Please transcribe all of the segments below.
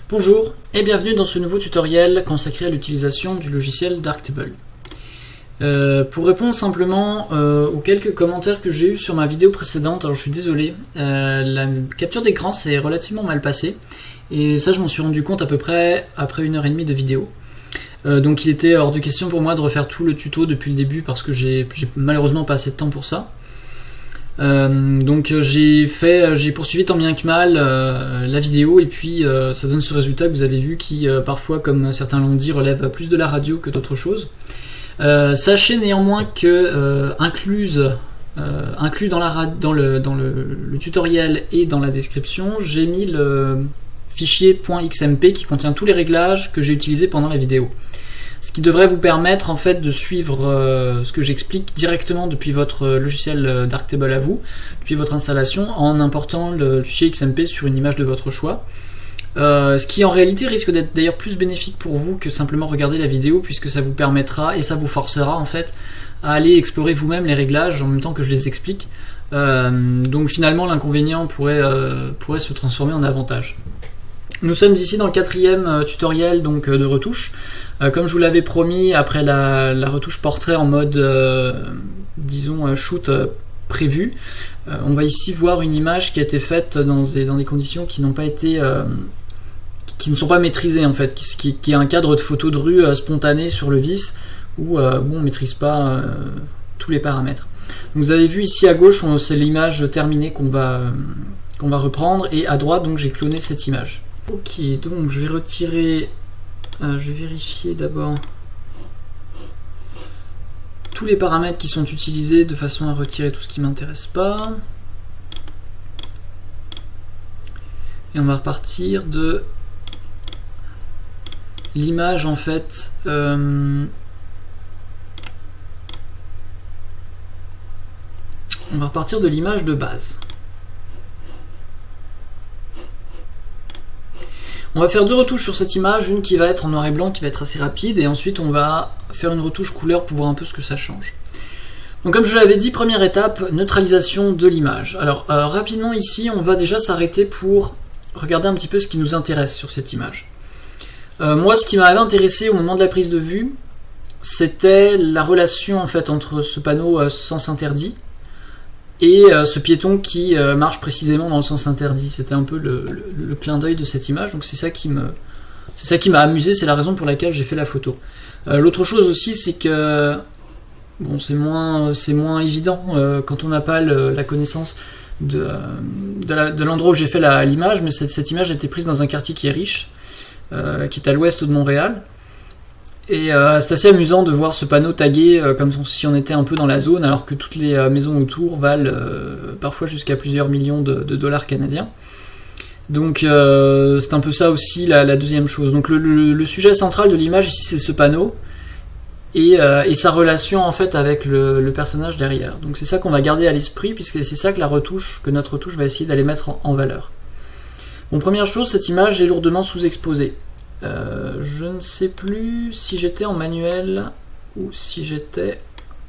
Bonjour et bienvenue dans ce nouveau tutoriel consacré à l'utilisation du logiciel Darktable. Pour répondre simplement aux quelques commentaires que j'ai eu sur ma vidéo précédente, alors je suis désolé, la capture d'écran s'est relativement mal passée et ça je m'en suis rendu compte à peu près après 1h30 de vidéo. Donc il était hors de question pour moi de refaire tout le tuto depuis le début parce que j'ai malheureusement pas assez de temps pour ça. Donc j'ai poursuivi tant bien que mal la vidéo et puis ça donne ce résultat que vous avez vu qui parfois, comme certains l'ont dit, relève plus de la radio que d'autres choses. Sachez néanmoins que inclus dans le tutoriel et dans la description, j'ai mis le fichier .xmp qui contient tous les réglages que j'ai utilisés pendant la vidéo. Ce qui devrait vous permettre en fait de suivre ce que j'explique directement depuis votre logiciel Darktable à vous, depuis votre installation, en important le fichier XMP sur une image de votre choix. Ce qui en réalité risque d'être d'ailleurs plus bénéfique pour vous que simplement regarder la vidéo, puisque ça vous permettra et ça vous forcera en fait à aller explorer vous-même les réglages en même temps que je les explique. Donc finalement l'inconvénient pourrait se transformer en avantage. Nous sommes ici dans le 4e tutoriel donc, de retouche. Comme je vous l'avais promis, après la retouche portrait en mode, disons, shoot prévu, on va ici voir une image qui a été faite dans des conditions qui n'ont pas été, qui ne sont pas maîtrisées en fait, qui est un cadre de photo de rue spontané sur le vif, où on ne maîtrise pas tous les paramètres. Donc, vous avez vu ici à gauche, c'est l'image terminée qu'on va reprendre, et à droite, donc j'ai cloné cette image. Ok, donc je vais retirer, je vais vérifier d'abord tous les paramètres qui sont utilisés de façon à retirer tout ce qui ne m'intéresse pas. Et on va repartir de l'image en fait. On va repartir de l'image de base. On va faire deux retouches sur cette image, une qui va être en noir et blanc, qui va être assez rapide, et ensuite on va faire une retouche couleur pour voir un peu ce que ça change. Donc comme je l'avais dit, première étape, neutralisation de l'image. Alors rapidement ici, on va déjà s'arrêter pour regarder un petit peu ce qui nous intéresse sur cette image. Moi, ce qui m'avait intéressé au moment de la prise de vue, c'était la relation en fait entre ce panneau sens interdit et ce piéton qui marche précisément dans le sens interdit. C'était un peu le clin d'œil de cette image, donc c'est ça qui m'a amusé, c'est la raison pour laquelle j'ai fait la photo. L'autre chose aussi, c'est que bon, c'est moins évident quand on n'a pas la connaissance de l'endroit où j'ai fait l'image, mais cette image a été prise dans un quartier qui est riche, qui est à l'ouest de Montréal. Et c'est assez amusant de voir ce panneau tagué comme si on était un peu dans la zone, alors que toutes les maisons autour valent parfois jusqu'à plusieurs millions de dollars canadiens. Donc c'est un peu ça aussi la deuxième chose. Donc le sujet central de l'image ici, c'est ce panneau et sa relation en fait avec le personnage derrière. Donc c'est ça qu'on va garder à l'esprit, puisque c'est ça que notre retouche va essayer d'aller mettre en valeur. Bon, première chose, cette image est lourdement sous-exposée. Je ne sais plus si j'étais en manuel ou si j'étais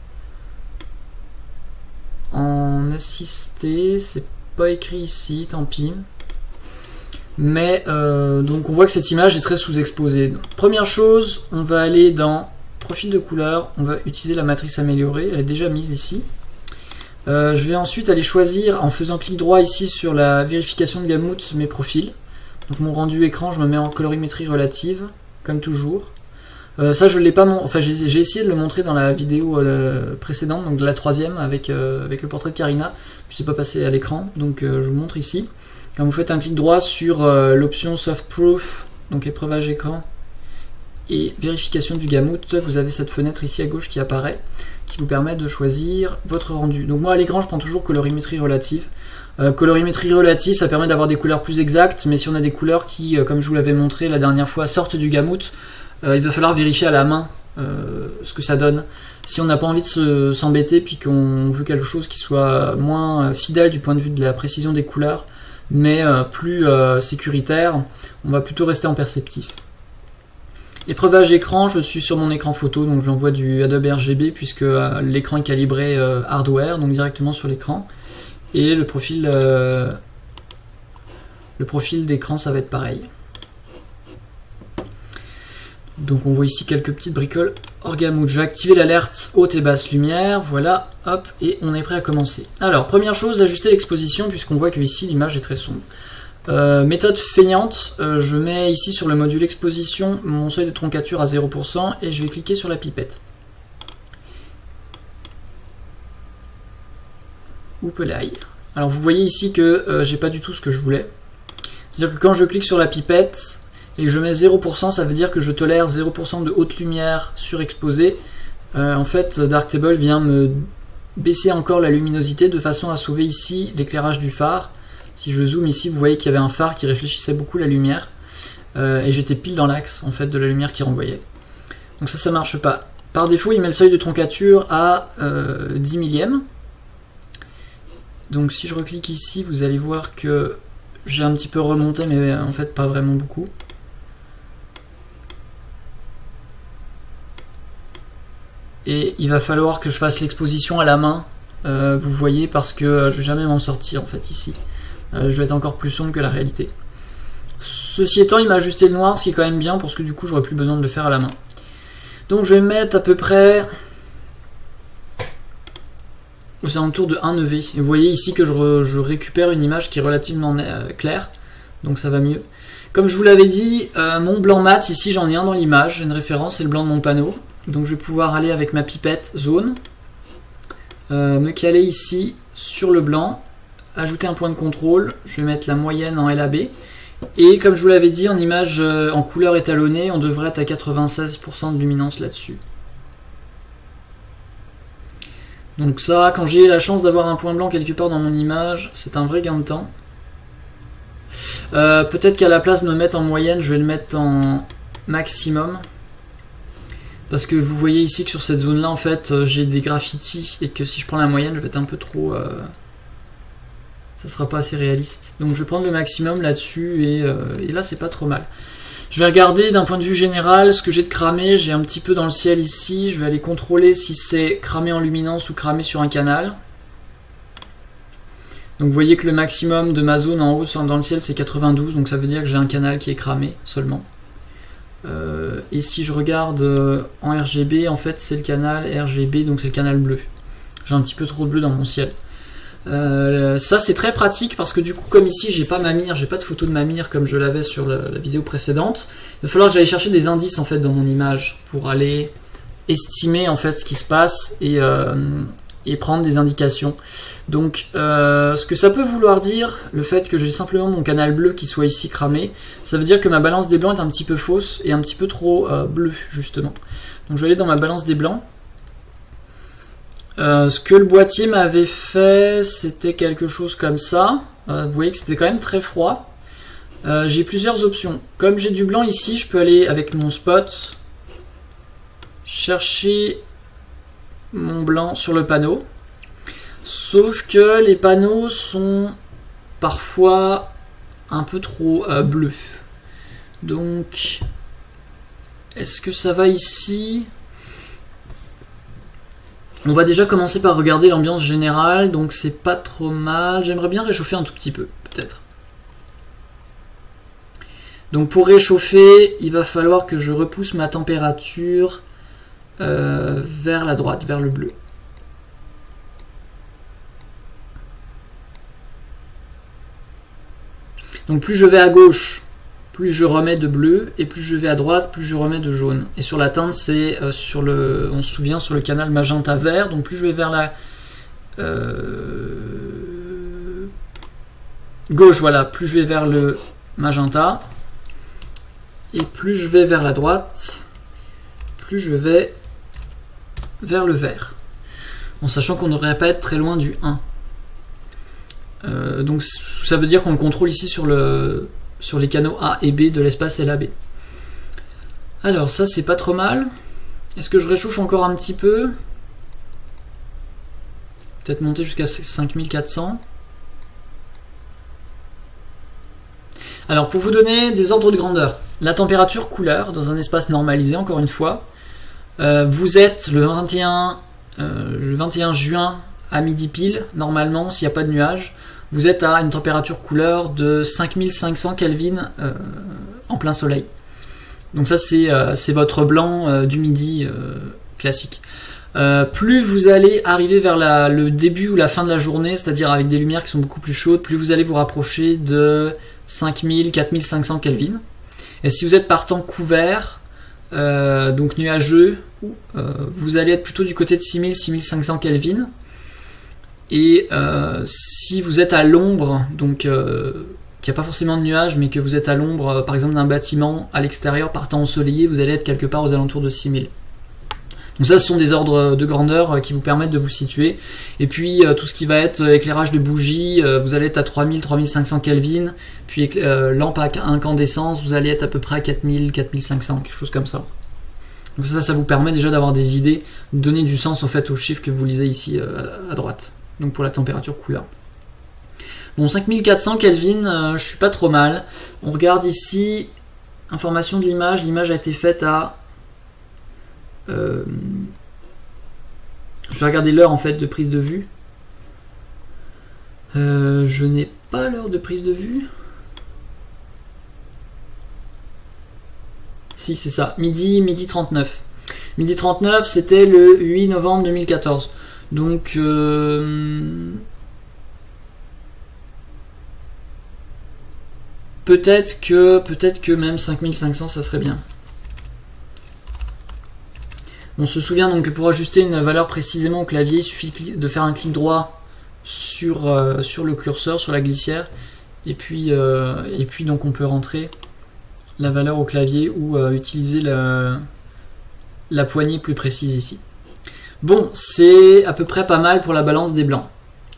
en assisté, c'est pas écrit ici, tant pis. Mais donc on voit que cette image est très sous-exposée. Première chose, on va aller dans profil de couleur, on va utiliser la matrice améliorée, elle est déjà mise ici. Je vais ensuite aller choisir en faisant clic droit ici sur la vérification de gamut mes profils. Donc mon rendu écran, je me mets en colorimétrie relative, comme toujours. Ça, je l'ai pas, enfin j'ai essayé de le montrer dans la vidéo précédente, donc de la 3e avec le portrait de Karina, puis c'est pas passé à l'écran, donc je vous montre ici. Quand vous faites un clic droit sur l'option Soft Proof, donc épreuvage écran et vérification du gamut, vous avez cette fenêtre ici à gauche qui apparaît, qui vous permet de choisir votre rendu. Donc moi à l'écran, je prends toujours colorimétrie relative. Colorimétrie relative, ça permet d'avoir des couleurs plus exactes, mais si on a des couleurs qui, comme je vous l'avais montré la dernière fois, sortent du gamut, il va falloir vérifier à la main ce que ça donne. Si on n'a pas envie de s'embêter, puis qu'on veut quelque chose qui soit moins fidèle du point de vue de la précision des couleurs, mais plus sécuritaire, on va plutôt rester en perceptif. Épreuvage écran, je suis sur mon écran photo, donc j'envoie du Adobe RGB, puisque l'écran est calibré hardware, donc directement sur l'écran. Et le profil d'écran, ça va être pareil. Donc on voit ici quelques petites bricoles Orgamouche. Je vais activer l'alerte haute et basse lumière, voilà, hop, et on est prêt à commencer. Alors, première chose, ajuster l'exposition, puisqu'on voit que ici l'image est très sombre. Méthode feignante, je mets ici sur le module exposition mon seuil de troncature à 0% et je vais cliquer sur la pipette. Oupelaï. Alors vous voyez ici que j'ai pas du tout ce que je voulais. C'est-à-dire que quand je clique sur la pipette et que je mets 0%, ça veut dire que je tolère 0% de haute lumière surexposée. En fait, Darktable vient me baisser encore la luminosité de façon à sauver ici l'éclairage du phare. Si je zoome ici, vous voyez qu'il y avait un phare qui réfléchissait beaucoup la lumière. Et j'étais pile dans l'axe en fait de la lumière qui renvoyait. Donc ça marche pas. Par défaut, il met le seuil de troncature à 10 millièmes. Donc si je reclique ici, vous allez voir que j'ai un petit peu remonté, mais en fait pas vraiment beaucoup. Et il va falloir que je fasse l'exposition à la main, vous voyez, parce que je vais jamais m'en sortir en fait ici. Je vais être encore plus sombre que la réalité. Ceci étant, il m'a ajusté le noir, ce qui est quand même bien, parce que du coup j'aurais plus besoin de le faire à la main. Donc je vais mettre à peu près aux alentours de 1 EV. Et vous voyez ici que je récupère une image qui est relativement claire, donc ça va mieux. Comme je vous l'avais dit, mon blanc mat, ici j'en ai un dans l'image, j'ai une référence, c'est le blanc de mon panneau. Donc je vais pouvoir aller avec ma pipette zone, me caler ici sur le blanc, ajouter un point de contrôle, je vais mettre la moyenne en LAB. Et comme je vous l'avais dit, en image en couleur étalonnée, on devrait être à 96% de luminance là-dessus. Donc ça, quand j'ai la chance d'avoir un point blanc quelque part dans mon image, c'est un vrai gain de temps. Peut-être qu'à la place de me mettre en moyenne, je vais le mettre en maximum. Parce que vous voyez ici que sur cette zone-là, en fait, j'ai des graffitis et que si je prends la moyenne, je vais être un peu trop... ça sera pas assez réaliste. Donc je vais prendre le maximum là-dessus et là, c'est pas trop mal. Je vais regarder d'un point de vue général ce que j'ai de cramé. J'ai un petit peu dans le ciel ici. Je vais aller contrôler si c'est cramé en luminance ou cramé sur un canal. Donc vous voyez que le maximum de ma zone en haut dans le ciel c'est 92. Donc ça veut dire que j'ai un canal qui est cramé seulement. Et si je regarde en RGB, en fait c'est le canal RGB, donc c'est le canal bleu. J'ai un petit peu trop de bleu dans mon ciel. Ça c'est très pratique parce que du coup comme ici j'ai pas ma mire, j'ai pas de photo de ma mire comme je l'avais sur la vidéo précédente, il va falloir que j'aille chercher des indices en fait dans mon image pour aller estimer en fait ce qui se passe et prendre des indications. Donc ce que ça peut vouloir dire, le fait que j'ai simplement mon canal bleu qui soit ici cramé, ça veut dire que ma balance des blancs est un petit peu fausse et un petit peu trop bleue justement. Donc je vais aller dans ma balance des blancs. Ce que le boîtier m'avait fait, c'était quelque chose comme ça. Vous voyez que c'était quand même très froid. J'ai plusieurs options. Comme j'ai du blanc ici, je peux aller avec mon spot chercher mon blanc sur le panneau. Sauf que les panneaux sont parfois un peu trop bleus. Donc, est-ce que ça va ici ? On va déjà commencer par regarder l'ambiance générale, donc c'est pas trop mal. J'aimerais bien réchauffer un tout petit peu, peut-être. Donc pour réchauffer, il va falloir que je repousse ma température vers la droite, vers le bleu. Donc plus je vais à gauche, plus je remets de bleu, et plus je vais à droite, plus je remets de jaune. Et sur la teinte, c'est sur le, on se souvient, sur le canal magenta vert. Donc plus je vais vers la gauche, voilà, plus je vais vers le magenta, et plus je vais vers la droite, plus je vais vers le vert. En sachant qu'on ne devrait pas être très loin du 1. Donc ça veut dire qu'on le contrôle ici sur les canaux A et B de l'espace LAB. Alors ça c'est pas trop mal. Est-ce que je réchauffe encore un petit peu? Peut-être monter jusqu'à 5400. Alors pour vous donner des ordres de grandeur, la température couleur dans un espace normalisé, encore une fois, vous êtes le 21 juin à midi pile, normalement s'il n'y a pas de nuages, vous êtes à une température couleur de 5500 Kelvin en plein soleil. Donc ça c'est votre blanc du midi classique. Plus vous allez arriver vers le début ou la fin de la journée, c'est-à-dire avec des lumières qui sont beaucoup plus chaudes, plus vous allez vous rapprocher de 5000, 4500 Kelvin. Et si vous êtes par temps couvert, donc nuageux, vous allez être plutôt du côté de 6000, 6500 Kelvin. Et si vous êtes à l'ombre, donc qu'il n'y a pas forcément de nuages, mais que vous êtes à l'ombre, par exemple d'un bâtiment à l'extérieur par temps ensoleillé, vous allez être quelque part aux alentours de 6000. Donc ça, ce sont des ordres de grandeur qui vous permettent de vous situer. Et puis tout ce qui va être éclairage de bougies, vous allez être à 3000, 3500 Kelvin. Puis lampe à incandescence, vous allez être à peu près à 4000, 4500, quelque chose comme ça. Donc ça vous permet déjà d'avoir des idées, de donner du sens en fait aux chiffres que vous lisez ici à droite. Donc pour la température couleur. Bon, 5400 Kelvin, je suis pas trop mal. On regarde ici, information de l'image. L'image a été faite à... je vais regarder l'heure en fait de prise de vue. Je n'ai pas l'heure de prise de vue. Si, c'est ça, midi 39. Midi 39, c'était le 8 novembre 2014. Donc, peut-être que même 5500, ça serait bien. On se souvient donc que pour ajuster une valeur précisément au clavier, il suffit de faire un clic droit sur le curseur, sur la glissière, et puis donc on peut rentrer la valeur au clavier ou utiliser la poignée plus précise ici. Bon, c'est à peu près pas mal pour la balance des blancs.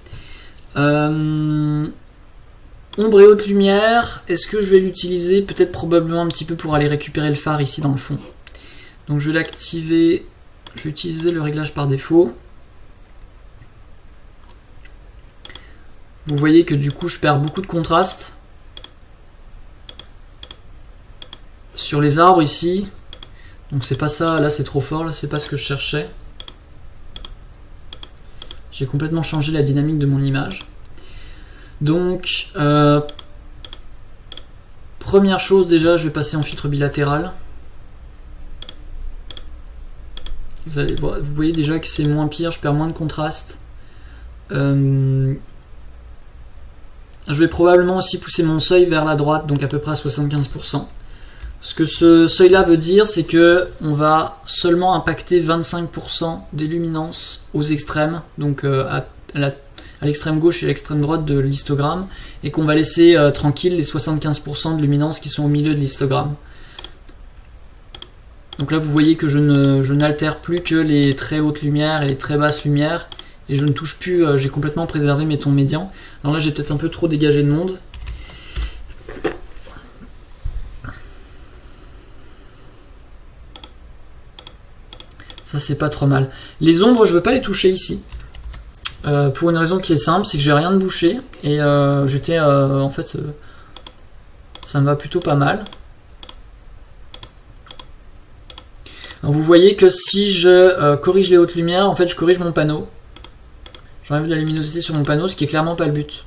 Ombre et haute lumière, est-ce que je vais l'utiliser? Peut-être probablement un petit peu pour aller récupérer le phare ici dans le fond. Donc je vais l'activer, je vais utiliser le réglage par défaut. Vous voyez que du coup je perds beaucoup de contraste. Sur les arbres ici, donc c'est pas ça, là c'est trop fort, là c'est pas ce que je cherchais. J'ai complètement changé la dynamique de mon image. Donc, première chose déjà, je vais passer en filtre bilatéral. Vous voyez déjà que c'est moins pire, je perds moins de contraste. Je vais probablement aussi pousser mon seuil vers la droite, donc à peu près à 75%. Ce que ce seuil-là veut dire, c'est que on va seulement impacter 25% des luminances aux extrêmes, donc à l'extrême gauche et à l'extrême droite de l'histogramme, et qu'on va laisser tranquille les 75% de luminance qui sont au milieu de l'histogramme. Donc là, vous voyez que je n'altère plus que les très hautes lumières et les très basses lumières, et je ne touche plus, j'ai complètement préservé mes tons médians. Alors là, j'ai peut-être un peu trop dégagé de monde. Ça, c'est pas trop mal. Les ombres, je veux pas les toucher ici. Pour une raison qui est simple, c'est que j'ai rien de bouché. Et j'étais... en fait, ça me va plutôt pas mal. Alors, vous voyez que si je corrige les hautes lumières, en fait, je corrige mon panneau. J'enlève de la luminosité sur mon panneau, ce qui est clairement pas le but.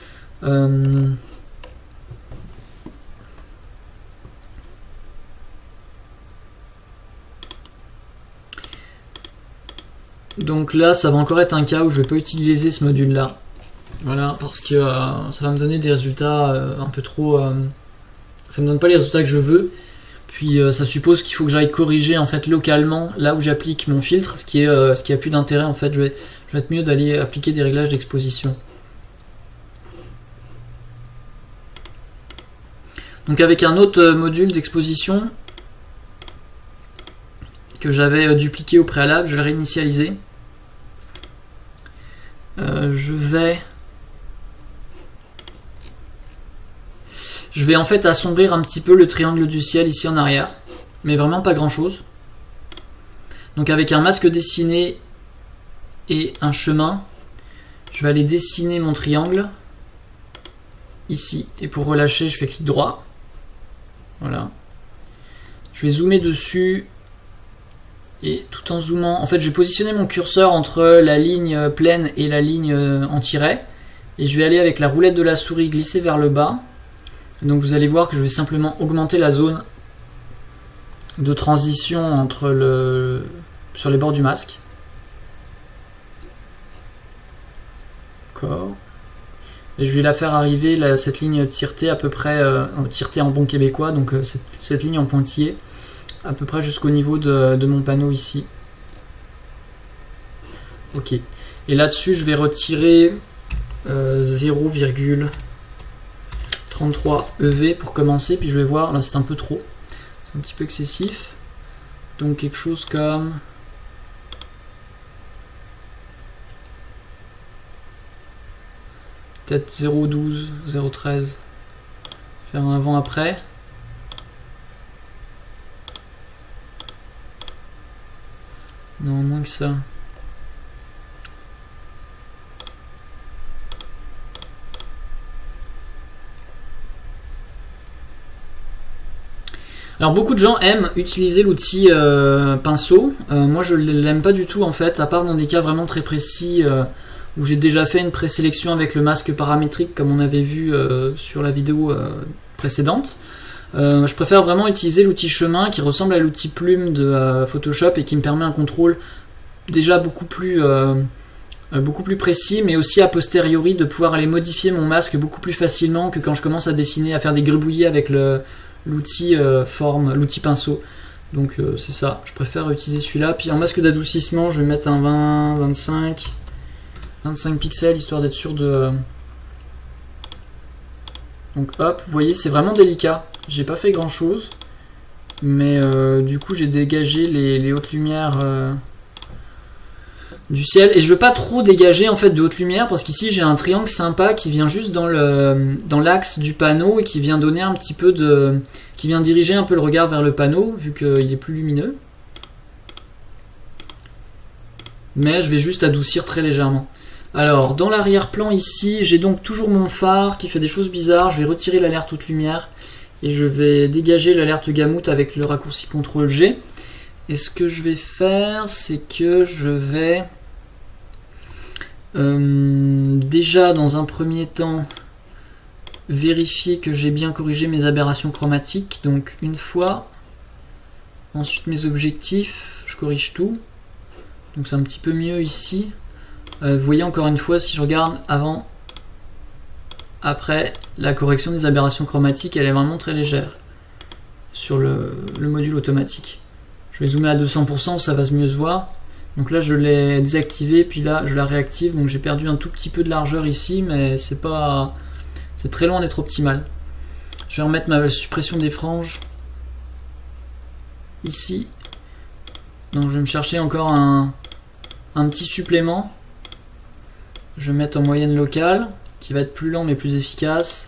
Donc là, ça va encore être un cas où je ne vais pas utiliser ce module-là. Voilà, parce que ça va me donner des résultats un peu trop... ça me donne pas les résultats que je veux. Puis ça suppose qu'il faut que j'aille corriger en fait localement là où j'applique mon filtre, ce qui a plus d'intérêt en fait. Je vais être mieux d'aller appliquer des réglages d'exposition. Donc avec un autre module d'exposition que j'avais dupliqué au préalable, je vais le réinitialiser. Je vais en fait assombrir un petit peu le triangle du ciel ici en arrière, mais vraiment pas grand chose. Donc avec un masque dessiné et un chemin, je vais aller dessiner mon triangle ici, et pour relâcher je fais clic droit. Voilà. Je vais zoomer dessus. Et tout en zoomant, en fait je vais positionner mon curseur entre la ligne pleine et la ligne en tiret. Et je vais aller avec la roulette de la souris glisser vers le bas. Donc vous allez voir que je vais simplement augmenter la zone de transition entre sur les bords du masque. D'accord. Et je vais la faire arriver, cette ligne tiretée à peu près, tiretée en bon québécois, donc cette ligne en pointillé, à peu près jusqu'au niveau de mon panneau ici. Ok. Et là-dessus, je vais retirer 0,33 EV pour commencer, puis je vais voir, là c'est un peu trop, c'est un petit peu excessif, donc quelque chose comme peut-être 0,12, 0,13, faire un avant-après. Non, moins que ça. Alors beaucoup de gens aiment utiliser l'outil pinceau, moi je ne l'aime pas du tout en fait, à part dans des cas vraiment très précis où j'ai déjà fait une présélection avec le masque paramétrique comme on avait vu sur la vidéo précédente. Je préfère vraiment utiliser l'outil chemin qui ressemble à l'outil plume de Photoshop et qui me permet un contrôle déjà beaucoup plus précis, mais aussi a posteriori de pouvoir aller modifier mon masque beaucoup plus facilement que quand je commence à dessiner, à faire des gribouillis avec l'outil l'outil pinceau. Donc c'est ça, je préfère utiliser celui-là. Puis en masque d'adoucissement, je vais mettre un 20, 25 pixels histoire d'être sûr de... Donc hop, vous voyez, c'est vraiment délicat. J'ai pas fait grand chose, mais du coup j'ai dégagé les hautes lumières du ciel, et je veux pas trop dégager en fait de haute lumière parce qu'ici j'ai un triangle sympa qui vient juste dans l'axe du panneau et qui vient donner un petit peu qui vient diriger un peu le regard vers le panneau vu qu'il est plus lumineux. Mais je vais juste adoucir très légèrement. Alors dans l'arrière-plan ici, j'ai donc toujours mon phare qui fait des choses bizarres. Je vais retirer l'alerte haute lumière et je vais dégager l'alerte gamut avec le raccourci CTRL-G. Et ce que je vais faire, c'est que je vais déjà dans un premier temps vérifier que j'ai bien corrigé mes aberrations chromatiques. Donc une fois, ensuite mes objectifs, je corrige tout. Donc c'est un petit peu mieux ici. Vous voyez encore une fois, si je regarde avant, après, la correction des aberrations chromatiques, elle est vraiment très légère sur le module automatique. Je vais zoomer à 200%, ça va mieux se voir. Donc là je l'ai désactivé, puis là je la réactive, donc j'ai perdu un tout petit peu de largeur ici, mais c'est très loin d'être optimal. Je vais remettre ma suppression des franges ici. Donc je vais me chercher encore un petit supplément. Je vais mettre en moyenne locale, qui va être plus lent mais plus efficace.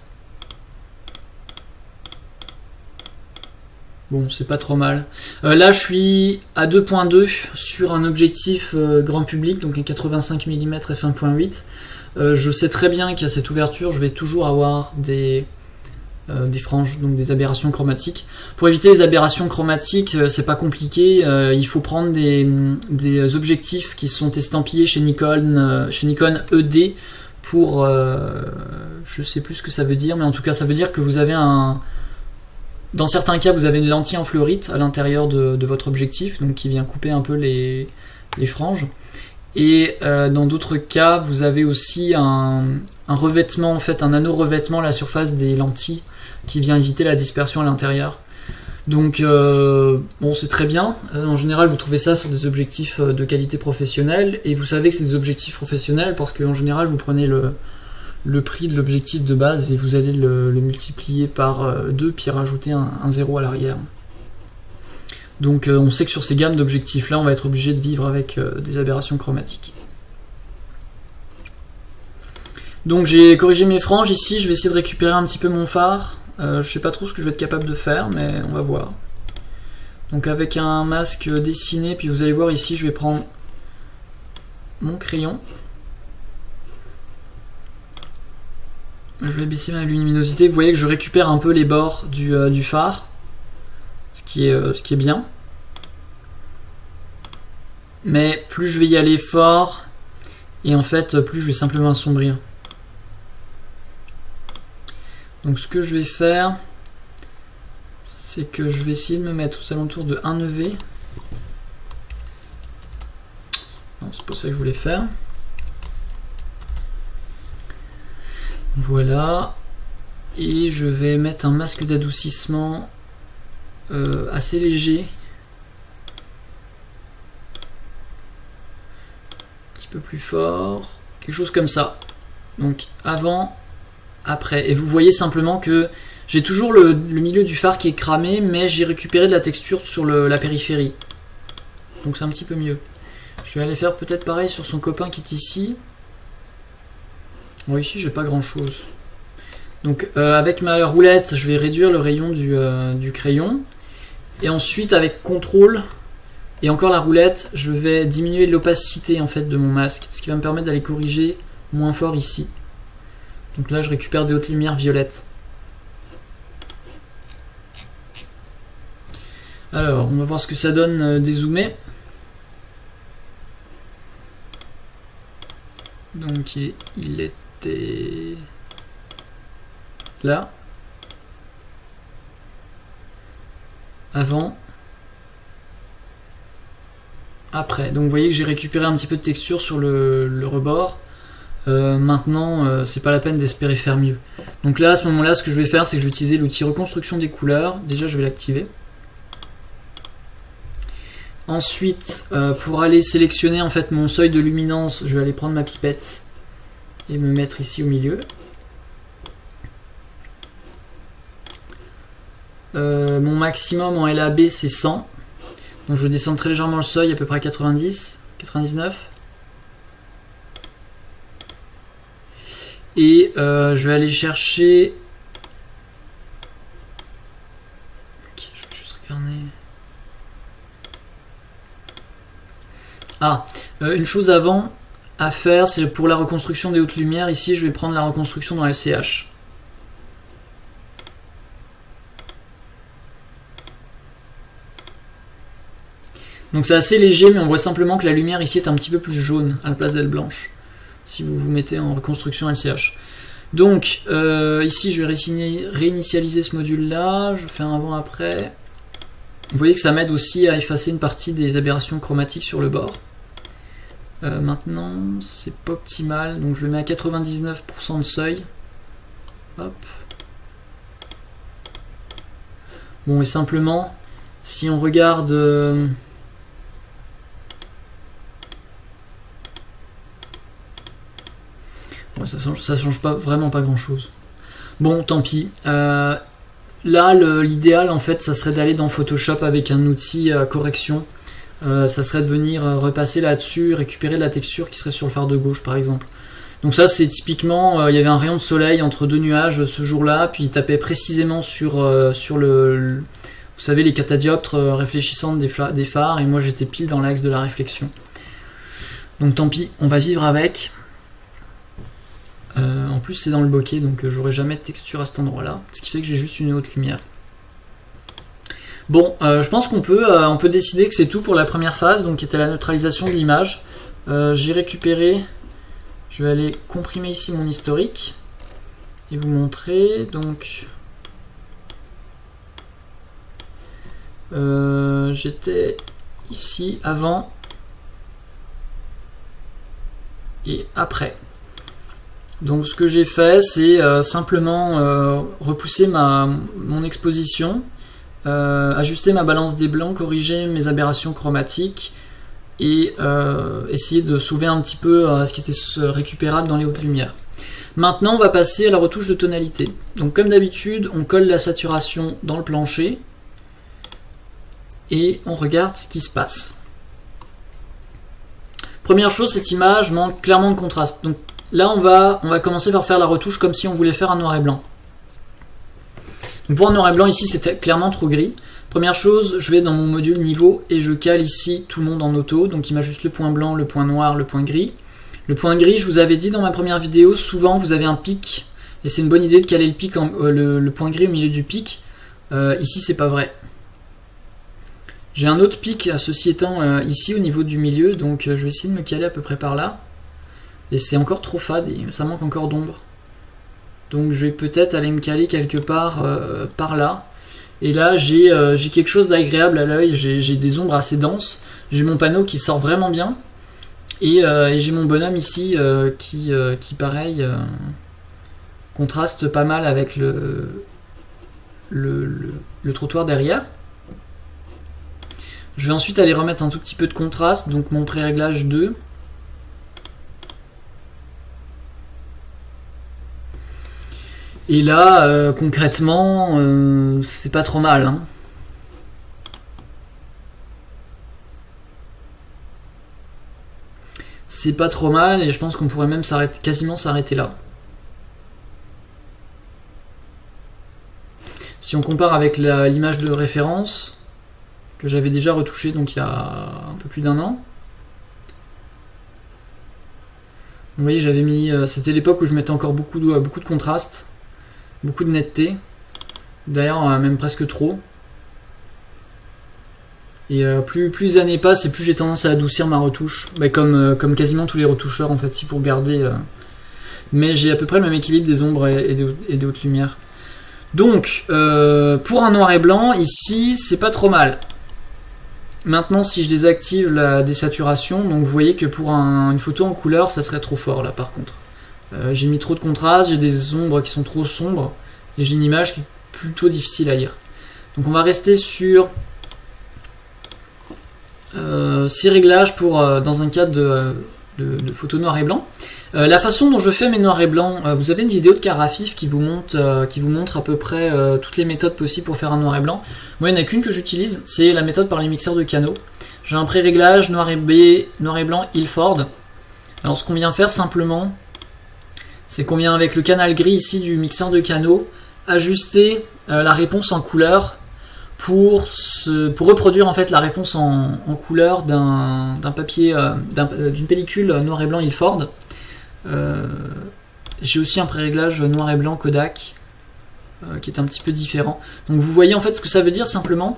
Bon, c'est pas trop mal. Là, je suis à 2.2 sur un objectif grand public, donc un 85 mm f1.8. Je sais très bien qu'à cette ouverture, je vais toujours avoir des franges, donc des aberrations chromatiques. Pour éviter les aberrations chromatiques, c'est pas compliqué. Il faut prendre des objectifs qui sont estampillés chez Nikon ED pour... je sais plus ce que ça veut dire, mais en tout cas, ça veut dire que vous avez dans certains cas, vous avez une lentille en fluorite à l'intérieur de votre objectif, donc qui vient couper un peu les franges. Et dans d'autres cas, vous avez aussi un revêtement, en fait, un anneau revêtement à la surface des lentilles qui vient éviter la dispersion à l'intérieur. Donc, bon, c'est très bien. En général, vous trouvez ça sur des objectifs de qualité professionnelle, et vous savez que c'est des objectifs professionnels parce qu'en général, vous prenez le prix de l'objectif de base et vous allez le multiplier par 2 puis rajouter un 0 à l'arrière. Donc on sait que sur ces gammes d'objectifs là on va être obligé de vivre avec des aberrations chromatiques. Donc j'ai corrigé mes franges ici, je vais essayer de récupérer un petit peu mon phare. Je sais pas trop ce que je vais être capable de faire, mais on va voir. Donc avec un masque dessiné, puis vous allez voir ici je vais prendre mon crayon. Je vais baisser ma luminosité. Vous voyez que je récupère un peu les bords du phare, ce qui est bien. Mais plus je vais y aller fort, et en fait plus je vais simplement assombrir. Donc ce que je vais faire, c'est que je vais essayer de me mettre aux alentours de 1 EV. Non, c'est pas ça que je voulais faire. Voilà. Et je vais mettre un masque d'adoucissement assez léger. Un petit peu plus fort. Quelque chose comme ça. Donc avant, après. Et vous voyez simplement que j'ai toujours le milieu du phare qui est cramé, mais j'ai récupéré de la texture sur la périphérie. Donc c'est un petit peu mieux. Je vais aller faire peut-être pareil sur son copain qui est ici. Bon, ici j'ai pas grand chose. Donc avec ma roulette, je vais réduire le rayon du crayon. Et ensuite avec contrôle et encore la roulette, je vais diminuer l'opacité en fait de mon masque. Ce qui va me permettre d'aller corriger moins fort ici. Donc là je récupère des hautes lumières violettes. Alors on va voir ce que ça donne dézoomé. Donc il était là, avant, après. Donc vous voyez que j'ai récupéré un petit peu de texture sur le rebord. Maintenant, c'est pas la peine d'espérer faire mieux. Donc là, à ce moment-là, ce que je vais faire, c'est que je vais utiliser l'outil reconstruction des couleurs. Déjà, je vais l'activer. Ensuite, pour aller sélectionner en fait mon seuil de luminance, je vais aller prendre ma pipette et me mettre ici au milieu. Mon maximum en LAB c'est 100. Donc je vais descendre très légèrement le seuil, à peu près à 90, 99. Et je vais aller chercher... Ok, je vais juste regarder... Ah, une chose avant à faire, c'est pour la reconstruction des hautes lumières. Ici, je vais prendre la reconstruction dans LCH. Donc c'est assez léger, mais on voit simplement que la lumière ici est un petit peu plus jaune à la place d'être blanche, si vous vous mettez en reconstruction LCH. Donc ici, je vais réinitialiser ce module-là. Je fais un avant-après. Vous voyez que ça m'aide aussi à effacer une partie des aberrations chromatiques sur le bord. Maintenant, c'est pas optimal, donc je le mets à 99% de seuil. Hop. Bon, et simplement, si on regarde... bon, ça change pas, vraiment pas grand-chose. Bon, tant pis. Là, l'idéal, en fait, ça serait d'aller dans Photoshop avec un outil correction. Ça serait de venir repasser là-dessus, récupérer de la texture qui serait sur le phare de gauche par exemple. Donc ça c'est typiquement, il y avait un rayon de soleil entre deux nuages ce jour-là, puis il tapait précisément sur vous savez, les catadioptres réfléchissantes des phares, et moi j'étais pile dans l'axe de la réflexion. Donc tant pis, on va vivre avec. En plus c'est dans le bokeh, donc j'aurai jamais de texture à cet endroit-là, ce qui fait que j'ai juste une haute lumière. Bon, je pense qu'on peut décider que c'est tout pour la première phase, donc qui était la neutralisation de l'image. J'ai récupéré, je vais aller comprimer ici mon historique et vous montrer. Donc, j'étais ici avant et après. Donc ce que j'ai fait, c'est simplement repousser mon exposition. Ajuster ma balance des blancs, corriger mes aberrations chromatiques et essayer de sauver un petit peu ce qui était récupérable dans les hautes lumières. Maintenant on va passer à la retouche de tonalité. Donc comme d'habitude on colle la saturation dans le plancher et on regarde ce qui se passe. Première chose, cette image manque clairement de contraste. Donc là on va commencer par faire la retouche comme si on voulait faire un noir et blanc. Donc pour un noir et blanc ici c'était clairement trop gris. Première chose, je vais dans mon module niveau et je cale ici tout le monde en auto. Donc il m'ajuste le point blanc, le point noir, le point gris. Le point gris, je vous avais dit dans ma première vidéo, souvent vous avez un pic et c'est une bonne idée de caler le pic le point gris au milieu du pic. Ici c'est pas vrai. J'ai un autre pic, ceci étant ici au niveau du milieu, donc je vais essayer de me caler à peu près par là. Et c'est encore trop fade et ça manque encore d'ombre. Donc je vais peut-être aller me caler quelque part par là. Et là j'ai quelque chose d'agréable à l'œil, j'ai des ombres assez denses, j'ai mon panneau qui sort vraiment bien, et j'ai mon bonhomme ici qui pareil contraste pas mal avec le trottoir derrière. Je vais ensuite aller remettre un tout petit peu de contraste, donc mon pré-réglage 2. Et là, concrètement, c'est pas trop mal, hein. C'est pas trop mal, et je pense qu'on pourrait même quasiment s'arrêter là. Si on compare avec l'image de référence, que j'avais déjà retouchée donc il y a un peu plus d'1 an. Vous voyez, j'avais mis, c'était l'époque où je mettais encore beaucoup de contraste, beaucoup de netteté, d'ailleurs même presque trop. Et plus les années passent et plus j'ai tendance à adoucir ma retouche, bah, comme quasiment tous les retoucheurs en fait, si vous regardez. Mais j'ai à peu près le même équilibre des ombres et des hautes lumières. Donc, pour un noir et blanc, ici, c'est pas trop mal. Maintenant, si je désactive la désaturation, donc vous voyez que pour une photo en couleur, ça serait trop fort là par contre. J'ai mis trop de contraste, j'ai des ombres qui sont trop sombres, et j'ai une image qui est plutôt difficile à lire. Donc on va rester sur ces réglages dans un cadre de photo noir et blanc. La façon dont je fais mes noirs et blancs, vous avez une vidéo de Carafif qui vous montre à peu près toutes les méthodes possibles pour faire un noir et blanc. Moi, il n'y en a qu'une que j'utilise, c'est la méthode par les mixeurs de canaux. J'ai un pré-réglage noir et blanc Ilford. Alors ce qu'on vient faire simplement, c'est qu'on vient avec le canal gris ici du mixeur de canaux, ajuster la réponse en couleur pour reproduire en fait la réponse en couleur d'un papier, d'une pellicule noir et blanc Ilford. J'ai aussi un pré-réglage noir et blanc Kodak qui est un petit peu différent. Donc vous voyez en fait ce que ça veut dire simplement,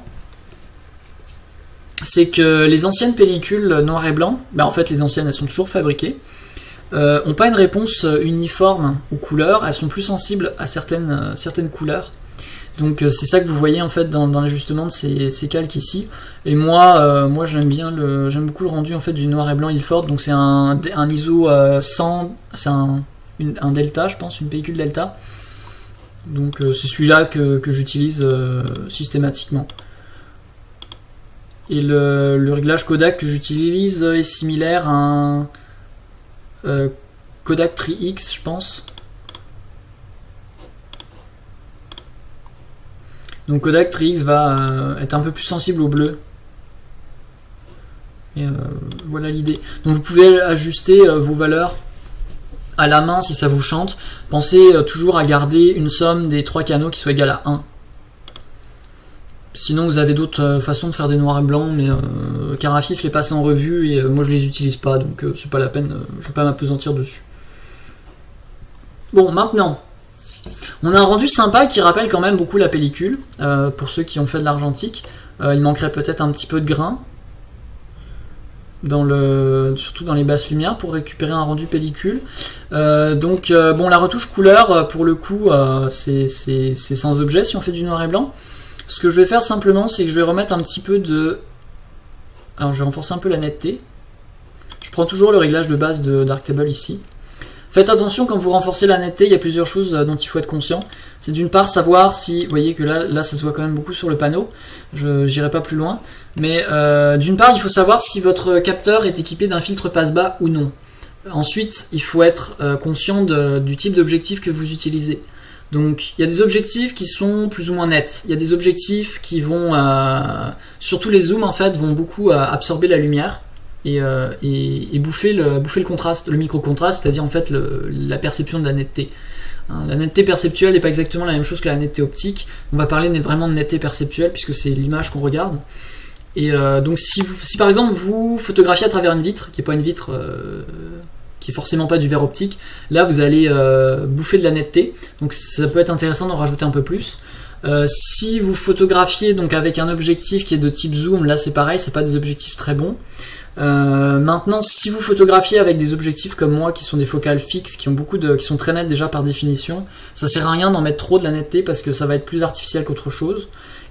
c'est que les anciennes pellicules noir et blanc, en fait les anciennes elles sont toujours fabriquées, n'ont pas une réponse uniforme aux couleurs, elles sont plus sensibles à certaines couleurs. Donc c'est ça que vous voyez en fait dans l'ajustement de ces calques ici. Et moi j'aime beaucoup le rendu en fait du noir et blanc Ilford. Donc c'est un ISO 100, c'est un delta, je pense, une pellicule delta. Donc c'est celui-là que j'utilise systématiquement. Et le réglage Kodak que j'utilise est similaire à un Kodak 3X, je pense. Donc Kodak 3X va être un peu plus sensible au bleu. Et voilà l'idée. Donc vous pouvez ajuster vos valeurs à la main si ça vous chante. Pensez toujours à garder une somme des 3 canaux qui soit égale à 1. Sinon vous avez d'autres façons de faire des noirs et blancs, mais Carafif les passe en revue et moi je les utilise pas, donc c'est pas la peine, je ne vais pas m'apesantir dessus. Bon, maintenant, on a un rendu sympa qui rappelle quand même beaucoup la pellicule, pour ceux qui ont fait de l'argentique. Il manquerait peut-être un petit peu de grain, surtout dans les basses lumières, pour récupérer un rendu pellicule. Bon, la retouche couleur, pour le coup, c'est sans objet si on fait du noir et blanc. Ce que je vais faire simplement, c'est que je vais remettre un petit peu de... Alors je vais renforcer un peu la netteté. Je prends toujours le réglage de base de Darktable ici. Faites attention quand vous renforcez la netteté, il y a plusieurs choses dont il faut être conscient. C'est d'une part savoir si, vous voyez que là ça se voit quand même beaucoup sur le panneau, je n'irai pas plus loin, mais d'une part il faut savoir si votre capteur est équipé d'un filtre passe-bas ou non. Ensuite il faut être conscient du type d'objectif que vous utilisez. Donc il y a des objectifs qui sont plus ou moins nets, il y a des objectifs qui vont, surtout les zooms en fait, vont beaucoup absorber la lumière. Et bouffer le contraste, le micro-contraste, c'est-à-dire en fait la perception de la netteté. La netteté perceptuelle n'est pas exactement la même chose que la netteté optique. On va parler vraiment de netteté perceptuelle puisque c'est l'image qu'on regarde. Et donc si par exemple vous photographiez à travers une vitre, qui n'est pas une vitre qui est forcément pas du verre optique, là vous allez bouffer de la netteté. Donc ça peut être intéressant d'en rajouter un peu plus. Si vous photographiez donc avec un objectif qui est de type zoom, là c'est pareil, c'est pas des objectifs très bons. Maintenant, si vous photographiez avec des objectifs comme moi qui sont des focales fixes, qui sont très nettes déjà par définition, ça sert à rien d'en mettre trop de la netteté parce que ça va être plus artificiel qu'autre chose.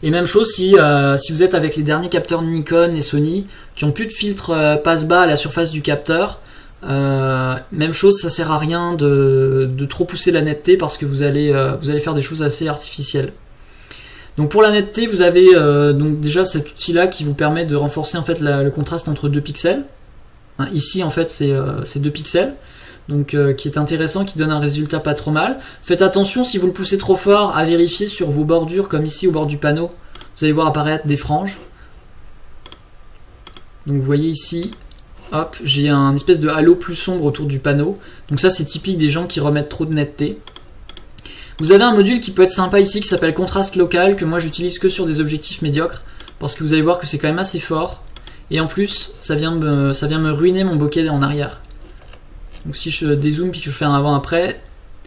Et même chose si vous êtes avec les derniers capteurs Nikon et Sony qui ont plus de filtre passe-bas à la surface du capteur. Même chose, ça sert à rien de trop pousser la netteté parce que vous allez faire des choses assez artificielles. Donc pour la netteté, vous avez donc déjà cet outil là qui vous permet de renforcer en fait le contraste entre 2 pixels. Hein, ici en fait c'est 2 pixels, donc qui est intéressant, qui donne un résultat pas trop mal. Faites attention si vous le poussez trop fort à vérifier sur vos bordures comme ici au bord du panneau. Vous allez voir apparaître des franges. Donc vous voyez ici, hop, j'ai un espèce de halo plus sombre autour du panneau. Donc ça c'est typique des gens qui remettent trop de netteté. Vous avez un module qui peut être sympa ici qui s'appelle contraste local, que moi j'utilise que sur des objectifs médiocres parce que vous allez voir que c'est quand même assez fort et en plus ça vient me ruiner mon bokeh en arrière. Donc si je dézoome puis que je fais un avant-après,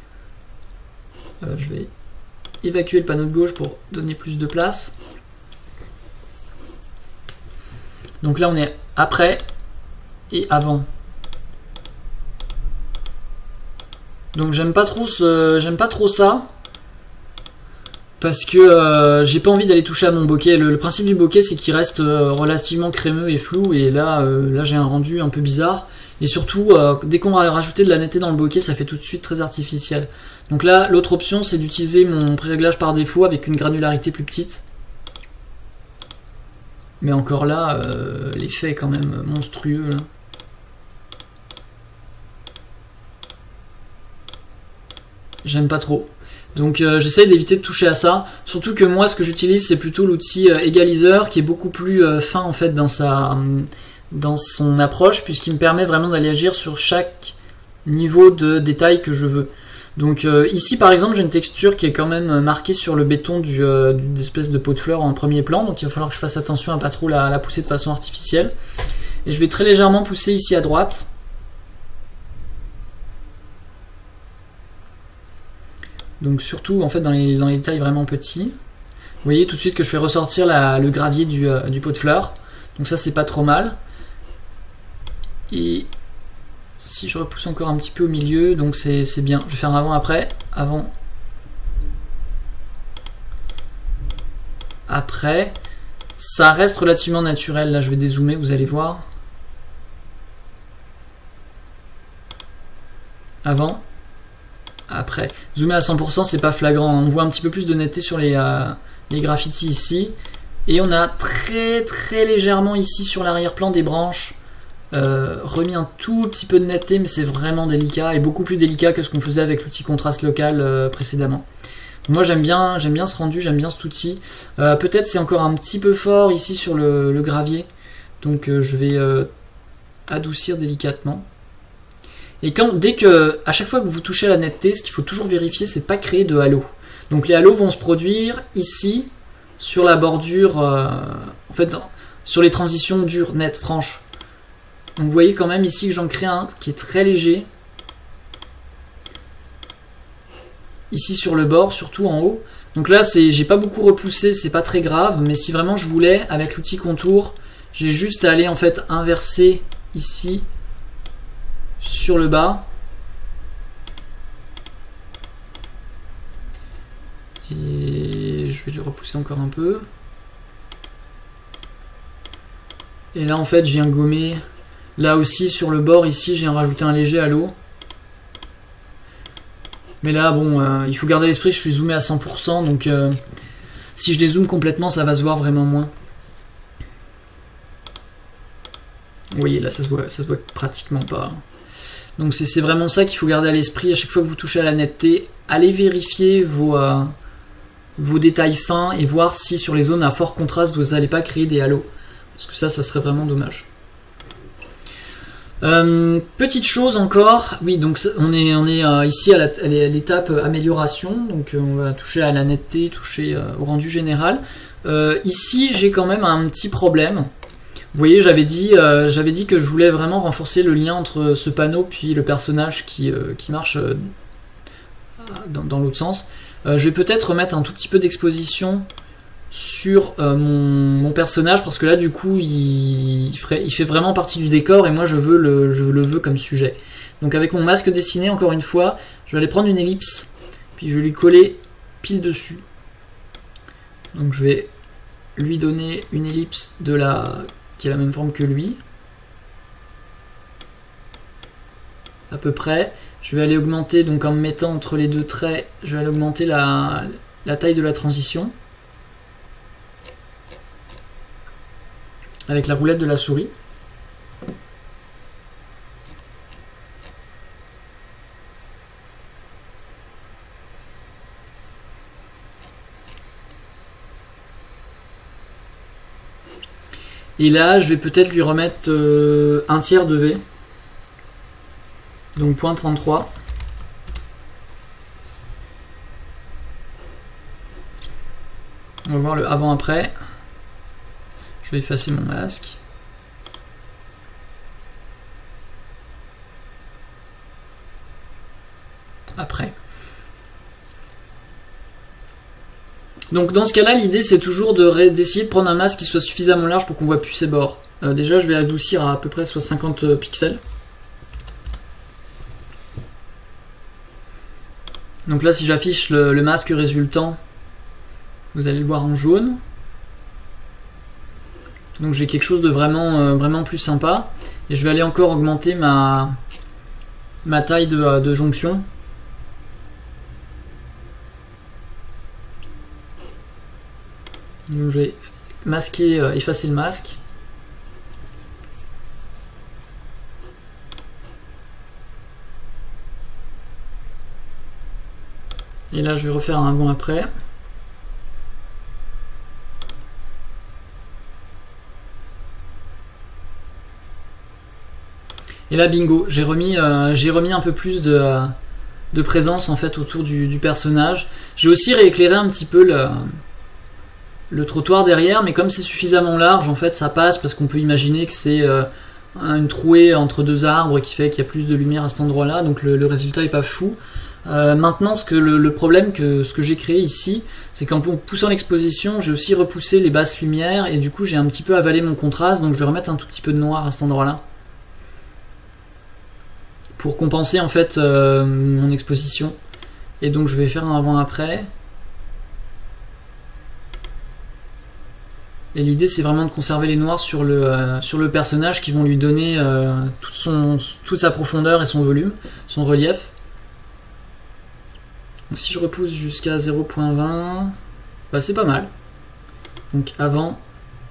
je vais évacuer le panneau de gauche pour donner plus de place. Donc là on est après et avant. Donc j'aime pas trop ça parce que j'ai pas envie d'aller toucher à mon bokeh. Le principe du bokeh c'est qu'il reste relativement crémeux et flou et là j'ai un rendu un peu bizarre et surtout dès qu'on va rajouter de la netteté dans le bokeh ça fait tout de suite très artificiel. Donc là l'autre option c'est d'utiliser mon pré-réglage par défaut avec une granularité plus petite. Mais encore là l'effet est quand même monstrueux là. J'aime pas trop. Donc j'essaye d'éviter de toucher à ça. Surtout que moi ce que j'utilise c'est plutôt l'outil égaliseur qui est beaucoup plus fin en fait dans son approche puisqu'il me permet vraiment d'aller agir sur chaque niveau de détail que je veux. Donc ici par exemple j'ai une texture qui est quand même marquée sur le béton d'une espèce de pot de fleurs en premier plan. Donc il va falloir que je fasse attention à pas trop la pousser de façon artificielle. Et je vais très légèrement pousser ici à droite. Donc surtout en fait dans les détails vraiment petits. Vous voyez tout de suite que je fais ressortir le gravier du pot de fleurs. Donc ça c'est pas trop mal. Et si je repousse encore un petit peu au milieu, donc c'est bien. Je vais faire un avant après. Avant. Après. Ça reste relativement naturel. Là je vais dézoomer, vous allez voir. Avant. Après, zoomer à 100%, c'est pas flagrant. On voit un petit peu plus de netteté sur les graffitis ici. Et on a très légèrement ici sur l'arrière-plan des branches remis un tout petit peu de netteté, mais c'est vraiment délicat et beaucoup plus délicat que ce qu'on faisait avec l'outil contraste local précédemment. Moi j'aime bien ce rendu, j'aime bien cet outil. Peut-être c'est encore un petit peu fort ici sur le gravier. Donc je vais adoucir délicatement. Et à chaque fois que vous touchez à la netteté, ce qu'il faut toujours vérifier, c'est de ne pas créer de halo. Donc les halos vont se produire ici, sur la bordure, en fait, sur les transitions dures, nettes, franches. Donc vous voyez quand même ici que j'en crée un qui est très léger. Ici sur le bord, surtout en haut. Donc là, j'ai pas beaucoup repoussé, c'est pas très grave, mais si vraiment je voulais, avec l'outil contour, j'ai juste à aller en fait inverser ici, sur le bas et je vais le repousser encore un peu et là en fait je viens gommer là aussi sur le bord ici j'ai rajouté un léger halo mais là bon il faut garder à l'esprit que je suis zoomé à 100% donc si je dézoome complètement ça va se voir vraiment moins. Vous voyez là ça se voit pratiquement pas. Donc c'est vraiment ça qu'il faut garder à l'esprit à chaque fois que vous touchez à la netteté. Allez vérifier vos détails fins et voir si sur les zones à fort contraste vous n'allez pas créer des halos. Parce que ça serait vraiment dommage. Petite chose encore, oui donc on est ici à l'étape amélioration. Donc on va toucher à la netteté, toucher au rendu général. Ici j'ai quand même un petit problème. Vous voyez, j'avais dit que je voulais vraiment renforcer le lien entre ce panneau puis le personnage qui marche dans l'autre sens. Je vais peut-être remettre un tout petit peu d'exposition sur mon personnage parce que là du coup il fait vraiment partie du décor et moi je le veux comme sujet. Donc avec mon masque dessiné, encore une fois, je vais aller prendre une ellipse puis je vais lui coller pile dessus. Donc je vais lui donner une ellipse qui a la même forme que lui. À peu près. Je vais aller augmenter, donc en me mettant entre les deux traits, je vais aller augmenter la taille de la transition. Avec la roulette de la souris. Et là, je vais peut-être lui remettre un tiers de V. Donc 0.33. On va voir le avant-après. Je vais effacer mon masque. Après. Donc dans ce cas-là, l'idée c'est toujours d'essayer de prendre un masque qui soit suffisamment large pour qu'on voit plus ses bords. Déjà, je vais adoucir à peu près soit 50 pixels. Donc là, si j'affiche le masque résultant, vous allez le voir en jaune. Donc j'ai quelque chose de vraiment plus sympa. Et je vais aller encore augmenter ma taille de jonction. Donc je vais effacer le masque. Et là je vais refaire un avant après. Et là bingo, j'ai remis un peu plus de présence en fait autour du personnage. J'ai aussi rééclairé un petit peu le trottoir derrière, mais comme c'est suffisamment large, en fait ça passe parce qu'on peut imaginer que c'est une trouée entre deux arbres qui fait qu'il y a plus de lumière à cet endroit-là, donc le résultat est pas fou. Maintenant, le problème ce que j'ai créé ici, c'est qu'en poussant l'exposition, j'ai aussi repoussé les basses lumières et du coup j'ai un petit peu avalé mon contraste, donc je vais remettre un tout petit peu de noir à cet endroit-là pour compenser en fait mon exposition. Et donc je vais faire un avant-après. Et l'idée c'est vraiment de conserver les noirs sur le personnage qui vont lui donner toute sa profondeur et son volume, son relief. Donc si je repousse jusqu'à 0.20, bah c'est pas mal. Donc avant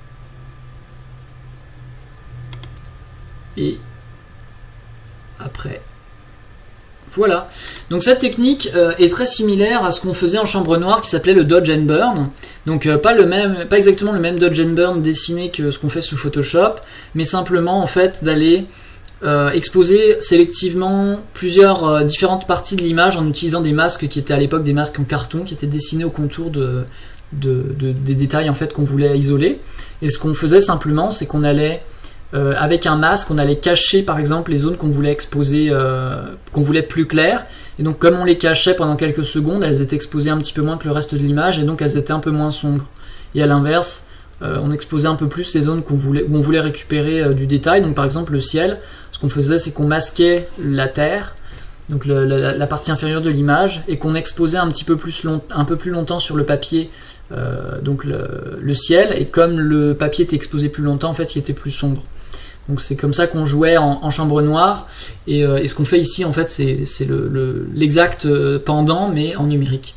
et après. Voilà. Donc cette technique est très similaire à ce qu'on faisait en chambre noire qui s'appelait le dodge and burn. Donc pas exactement le même dodge and burn dessiné que ce qu'on fait sous Photoshop, mais simplement en fait d'aller exposer sélectivement plusieurs différentes parties de l'image en utilisant des masques qui étaient à l'époque des masques en carton qui étaient dessinés au contour des détails en fait qu'on voulait isoler. Et ce qu'on faisait simplement, c'est qu'on allait avec un masque, on allait cacher par exemple les zones qu'on voulait exposer, qu'on voulait plus claires. Et donc comme on les cachait pendant quelques secondes, elles étaient exposées un petit peu moins que le reste de l'image et donc elles étaient un peu moins sombres. Et à l'inverse, on exposait un peu plus les zones où on voulait récupérer du détail. Donc par exemple le ciel, ce qu'on faisait c'est qu'on masquait la terre, donc la partie inférieure de l'image, et qu'on exposait un peu plus longtemps sur le papier donc le ciel, et comme le papier était exposé plus longtemps, en fait il était plus sombre. Donc c'est comme ça qu'on jouait en chambre noire, et ce qu'on fait ici en fait c'est l'exact pendant mais en numérique.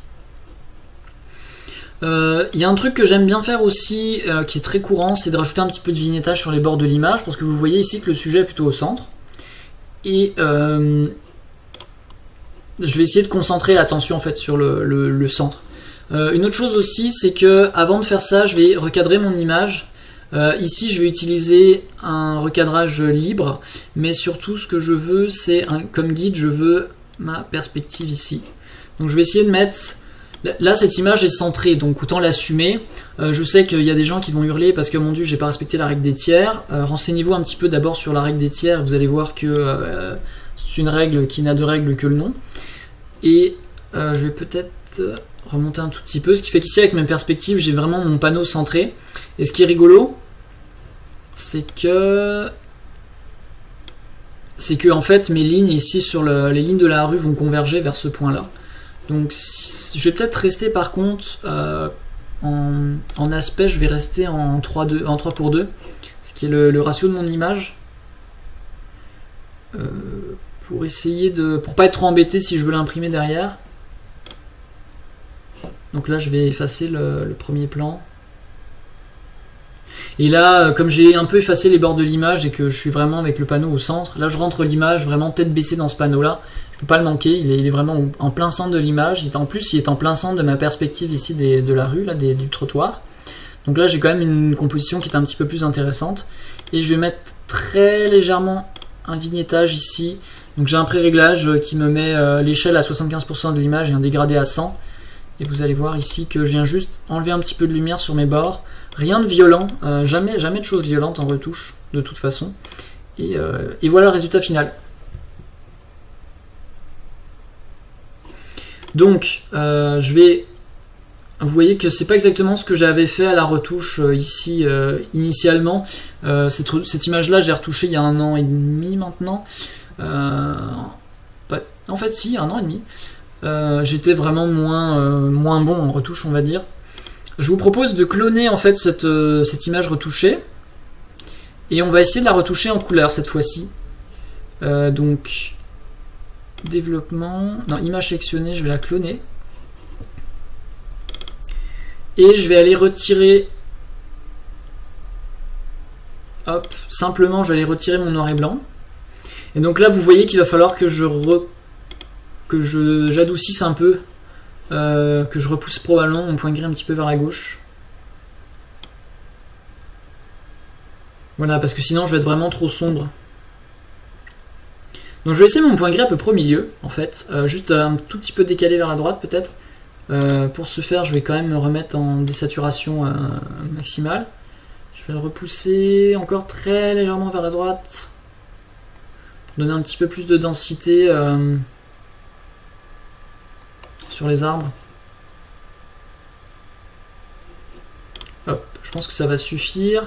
Il y a un truc que j'aime bien faire aussi qui est très courant, c'est de rajouter un petit peu de vignettage sur les bords de l'image, parce que vous voyez ici que le sujet est plutôt au centre, et je vais essayer de concentrer l'attention en fait sur le centre. Une autre chose aussi, c'est que avant de faire ça, je vais recadrer mon image. Ici je vais utiliser un recadrage libre, mais surtout ce que je veux c'est comme guide, je veux ma perspective ici. Donc je vais essayer de mettre, là cette image est centrée, donc autant l'assumer. Je sais qu'il y a des gens qui vont hurler parce que mon dieu j'ai pas respecté la règle des tiers. Renseignez-vous un petit peu d'abord sur la règle des tiers, vous allez voir que c'est une règle qui n'a de règle que le nom. Et je vais peut-être remonter un tout petit peu, ce qui fait qu'ici avec mes perspectives j'ai vraiment mon panneau centré. Et ce qui est rigolo, c'est que en fait mes lignes ici sur les lignes de la rue vont converger vers ce point là. Donc je vais peut-être rester par contre en aspect, je vais rester en 3:2, ce qui est le ratio de mon image. Pour essayer pour pas être trop embêté si je veux l'imprimer derrière. Donc là, je vais effacer le premier plan. Et là, comme j'ai un peu effacé les bords de l'image et que je suis vraiment avec le panneau au centre, là je rentre l'image vraiment tête baissée dans ce panneau-là. Je peux pas le manquer, il est vraiment en plein centre de l'image. En plus, il est en plein centre de ma perspective ici de la rue, là, du trottoir. Donc là, j'ai quand même une composition qui est un petit peu plus intéressante. Et je vais mettre très légèrement un vignettage ici. Donc j'ai un pré-réglage qui me met l'échelle à 75% de l'image et un dégradé à 100. Et vous allez voir ici que je viens juste enlever un petit peu de lumière sur mes bords. Rien de violent, jamais de choses violentes en retouche, de toute façon. Et voilà le résultat final. Donc, vous voyez que c'est pas exactement ce que j'avais fait à la retouche ici initialement. Cette image-là, j'ai retouché il y a 1 an et demi maintenant. En fait, si, 1 an et demi. J'étais vraiment moins bon en retouche, on va dire. Je vous propose de cloner en fait cette image retouchée et on va essayer de la retoucher en couleur cette fois-ci. Donc développement, non, image sélectionnée, je vais la cloner et je vais aller retirer, hop, simplement je vais aller retirer mon noir et blanc. Et donc là vous voyez qu'il va falloir que j'adoucisse un peu, que je repousse probablement mon point gris un petit peu vers la gauche. Voilà, parce que sinon je vais être vraiment trop sombre. Donc je vais laisser mon point gris à peu près au milieu, en fait, juste un tout petit peu décalé vers la droite peut-être. Pour ce faire, je vais quand même me remettre en désaturation maximale. Je vais le repousser encore très légèrement vers la droite, pour donner un petit peu plus de densité sur les arbres. Hop, je pense que ça va suffire.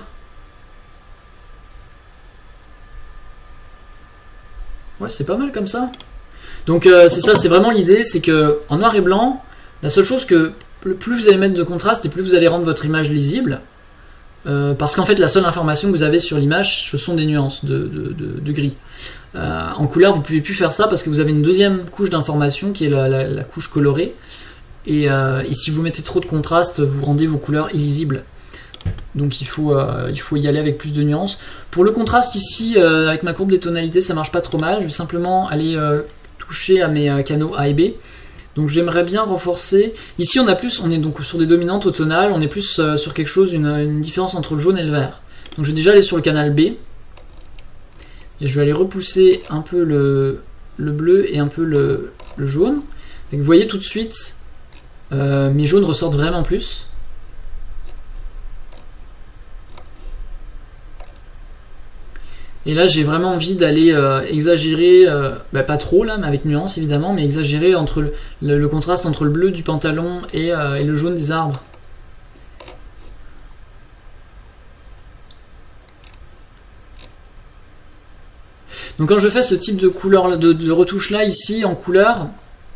Ouais, c'est pas mal comme ça. Donc c'est ça, c'est vraiment l'idée, c'est que en noir et blanc, la seule chose que plus vous allez mettre de contraste et plus vous allez rendre votre image lisible, parce qu'en fait la seule information que vous avez sur l'image, ce sont des nuances de gris. En couleur, vous ne pouvez plus faire ça parce que vous avez une deuxième couche d'information qui est la couche colorée. Et si vous mettez trop de contraste, vous rendez vos couleurs illisibles. Donc il faut y aller avec plus de nuances. Pour le contraste ici, avec ma courbe des tonalités, ça marche pas trop mal. Je vais simplement aller toucher à mes canaux A et B. Donc j'aimerais bien renforcer. Ici on est donc sur des dominantes au tonal, on est plus sur quelque chose, une différence entre le jaune et le vert. Donc je vais déjà aller sur le canal B. Et je vais aller repousser un peu le bleu et un peu le jaune. Et vous voyez tout de suite, mes jaunes ressortent vraiment plus. Et là j'ai vraiment envie d'aller exagérer, pas trop là, mais avec nuance évidemment, mais exagérer entre le contraste entre le bleu du pantalon et le jaune des arbres. Donc quand je fais ce type de couleur, de retouche là ici en couleur,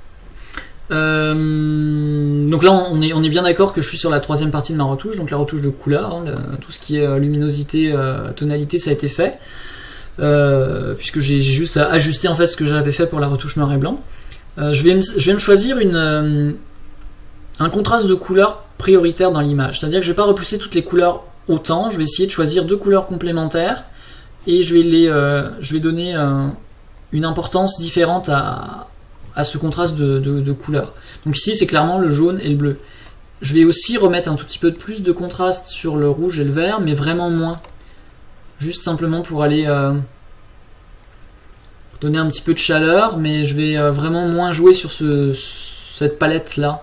donc là on est bien d'accord que je suis sur la troisième partie de ma retouche, donc la retouche de couleur, hein, tout ce qui est luminosité, tonalité, ça a été fait, puisque j'ai juste ajusté en fait ce que j'avais fait pour la retouche noir et blanc. Je vais me choisir un contraste de couleurs prioritaire dans l'image, c'est-à-dire que je ne vais pas repousser toutes les couleurs autant, je vais essayer de choisir 2 couleurs complémentaires et je vais donner une importance différente à ce contraste de couleurs. Donc ici c'est clairement le jaune et le bleu. Je vais aussi remettre un tout petit peu de plus de contraste sur le rouge et le vert, mais vraiment moins. Juste simplement pour aller donner un petit peu de chaleur, mais je vais vraiment moins jouer sur cette palette là.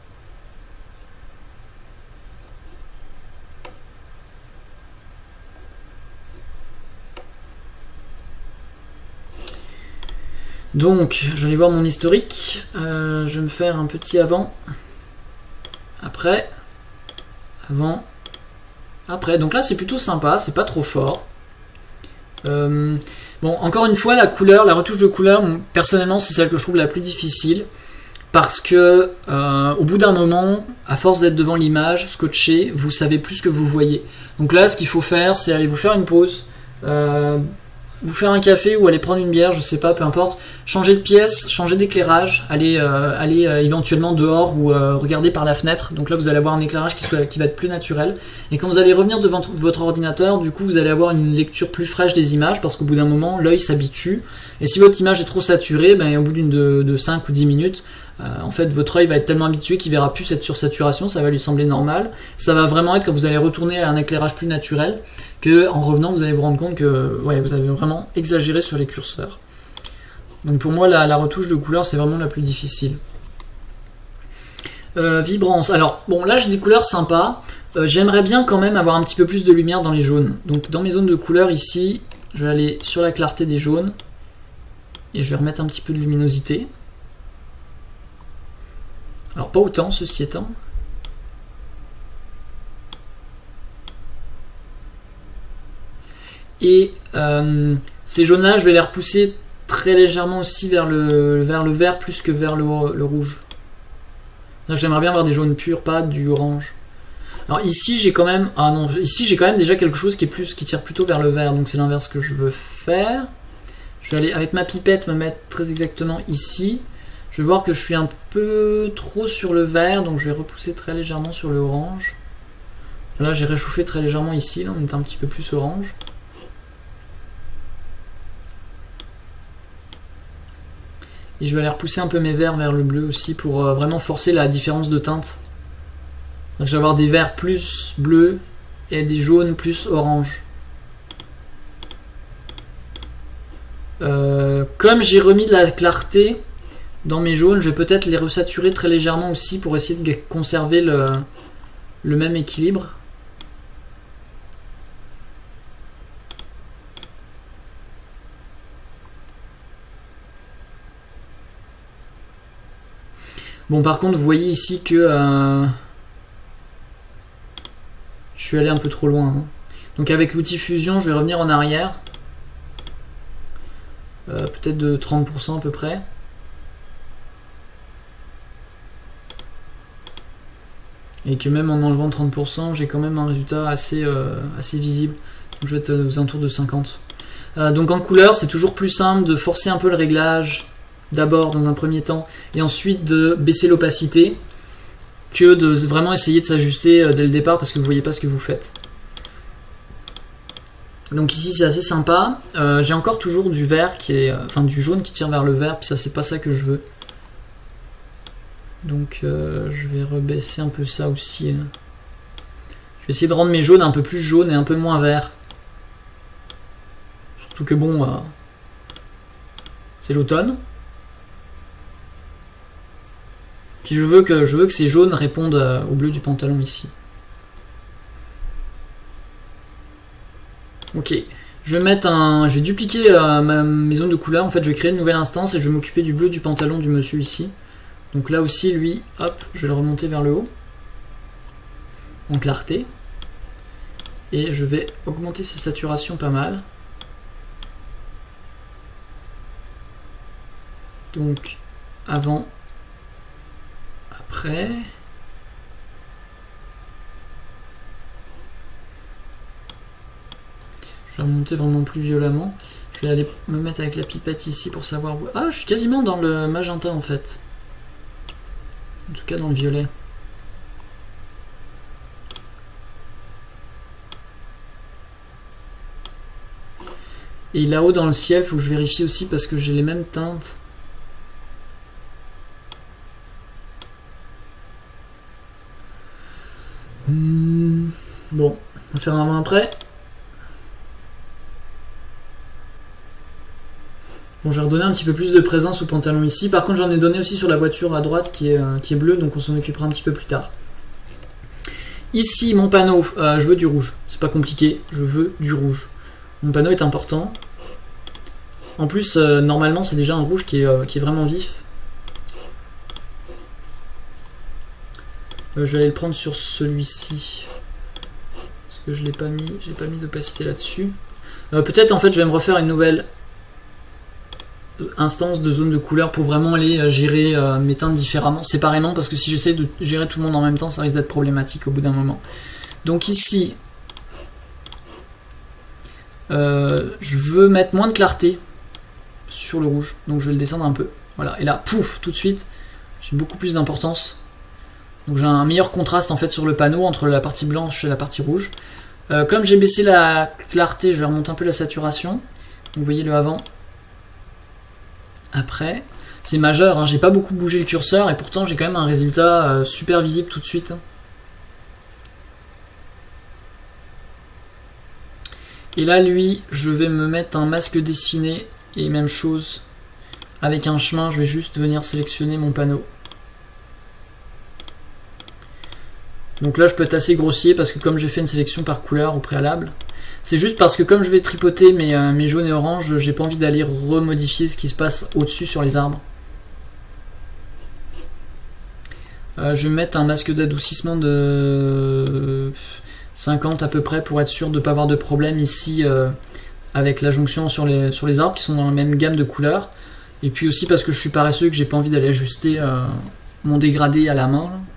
Donc, je vais voir mon historique. Je vais me faire un petit avant, après, avant, après. Donc là, c'est plutôt sympa, c'est pas trop fort. Bon, encore une fois, la couleur, la retouche de couleur, personnellement, c'est celle que je trouve la plus difficile. parce que au bout d'un moment, à force d'être devant l'image, scotché, vous savez plus ce que vous voyez. Donc là, ce qu'il faut faire, c'est aller vous faire une pause, vous faire un café ou aller prendre une bière, je sais pas, peu importe, changer de pièce, changer d'éclairage, aller éventuellement dehors ou regarder par la fenêtre. Donc là vous allez avoir un éclairage qui va être plus naturel, et quand vous allez revenir devant votre ordinateur, du coup vous allez avoir une lecture plus fraîche des images, parce qu'au bout d'un moment l'œil s'habitue, et si votre image est trop saturée, ben, au bout de 5 ou 10 minutes, en fait votre œil va être tellement habitué qu'il verra plus cette sursaturation, ça va lui sembler normal. Ça va vraiment être quand vous allez retourner à un éclairage plus naturel, que en revenant vous allez vous rendre compte que ouais, vous avez vraiment exagéré sur les curseurs. Donc pour moi la retouche de couleur c'est vraiment la plus difficile. Vibrance, alors bon là j'ai des couleurs sympas, j'aimerais bien quand même avoir un petit peu plus de lumière dans les jaunes. Donc dans mes zones de couleurs ici, je vais aller sur la clarté des jaunes, et je vais remettre un petit peu de luminosité. Alors pas autant ceci étant. Et ces jaunes là je vais les repousser très légèrement aussi vers le vert plus que vers le rouge. J'aimerais bien avoir des jaunes purs, pas du orange. Alors ici j'ai quand même, ah non, ici j'ai quand même déjà quelque chose qui tire plutôt vers le vert, donc c'est l'inverse que je veux faire. Je vais aller avec ma pipette me mettre très exactement ici. Je vais voir que je suis un peu trop sur le vert, donc je vais repousser très légèrement sur le orange. Là j'ai réchauffé très légèrement ici, là on est un petit peu plus orange. Et je vais aller repousser un peu mes verts vers le bleu aussi pour vraiment forcer la différence de teinte. Donc je vais avoir des verts plus bleus et des jaunes plus orange. Comme j'ai remis de la clarté dans mes jaunes, je vais peut-être les resaturer très légèrement aussi pour essayer de conserver le même équilibre. Bon par contre vous voyez ici que je suis allé un peu trop loin. Hein. Donc avec l'outil fusion je vais revenir en arrière. Peut-être de 30% à peu près. Et que même en enlevant 30%, j'ai quand même un résultat assez visible. Donc je vais être aux alentours de 50. Donc en couleur, c'est toujours plus simple de forcer un peu le réglage d'abord dans un premier temps, et ensuite de baisser l'opacité, que de vraiment essayer de s'ajuster dès le départ parce que vous voyez pas ce que vous faites. Donc ici c'est assez sympa. J'ai encore toujours du vert qui est, enfin du jaune qui tire vers le vert, puis ça c'est pas ça que je veux. Donc je vais rebaisser un peu ça aussi. Je vais essayer de rendre mes jaunes un peu plus jaunes et un peu moins verts. Surtout que bon, c'est l'automne. Puis je veux que ces jaunes répondent au bleu du pantalon ici. Ok, je vais dupliquer mes zones de couleur. En fait, je vais créer une nouvelle instance et je vais m'occuper du bleu du pantalon du monsieur ici. Donc là aussi, lui, hop, je vais le remonter vers le haut, en clarté. Et je vais augmenter ses saturations pas mal. Donc, avant, après. Je vais remonter vraiment plus violemment. Je vais aller me mettre avec la pipette ici pour savoir où... Ah, je suis quasiment dans le magenta en fait. En tout cas dans le violet. Et là-haut dans le ciel, il faut que je vérifie aussi parce que j'ai les mêmes teintes. Bon, on va faire un main après. Bon, je vais redonner un petit peu plus de présence au pantalon ici. Par contre, j'en ai donné aussi sur la voiture à droite qui est bleue, donc on s'en occupera un petit peu plus tard. Ici, mon panneau, je veux du rouge. C'est pas compliqué, je veux du rouge. Mon panneau est important. En plus, normalement, c'est déjà un rouge qui est vraiment vif. Je vais aller le prendre sur celui-ci. Parce que je l'ai pas mis, j'ai pas mis d'opacité là-dessus. Peut-être en fait, je vais me refaire une nouvelle instances de zone de couleur pour vraiment aller gérer mes teintes différemment, séparément, parce que si j'essaie de gérer tout le monde en même temps, ça risque d'être problématique au bout d'un moment. Donc ici, je veux mettre moins de clarté sur le rouge, donc je vais le descendre un peu. Voilà, et là, pouf, tout de suite, j'ai beaucoup plus d'importance. Donc j'ai un meilleur contraste en fait sur le panneau entre la partie blanche et la partie rouge. Comme j'ai baissé la clarté, je vais remonter un peu la saturation. Vous voyez le avant. Après, c'est majeur, hein, j'ai pas beaucoup bougé le curseur et pourtant j'ai quand même un résultat super visible tout de suite. Et là, lui, je vais me mettre un masque dessiné et même chose. Avec un chemin, je vais juste venir sélectionner mon panneau. Donc là, je peux être assez grossier parce que comme j'ai fait une sélection par couleur au préalable, c'est juste parce que comme je vais tripoter mes jaunes et oranges, j'ai pas envie d'aller remodifier ce qui se passe au-dessus sur les arbres. Je vais mettre un masque d'adoucissement de 50 à peu près pour être sûr de ne pas avoir de problème ici avec la jonction sur les arbres qui sont dans la même gamme de couleurs. Et puis aussi parce que je suis paresseux et que j'ai pas envie d'aller ajuster mon dégradé à la main. Là.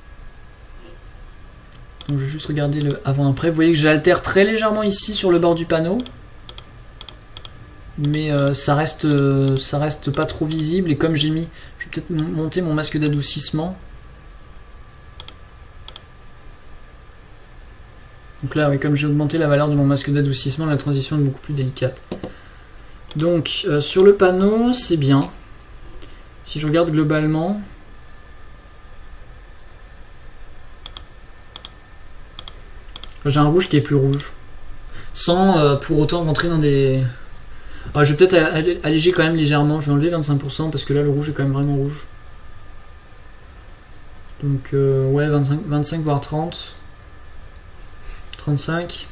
Donc je vais juste regarder le avant-après. Vous voyez que j'altère très légèrement ici sur le bord du panneau. Mais ça reste pas trop visible. Et comme j'ai mis, je vais peut-être monter mon masque d'adoucissement. Donc là, oui, comme j'ai augmenté la valeur de mon masque d'adoucissement, la transition est beaucoup plus délicate. Donc sur le panneau, c'est bien. Si je regarde globalement... J'ai un rouge qui est plus rouge. Sans pour autant rentrer dans des... Alors, je vais peut-être alléger quand même légèrement. Je vais enlever 25% parce que là le rouge est quand même vraiment rouge. Donc ouais, 25 voire 30. 35.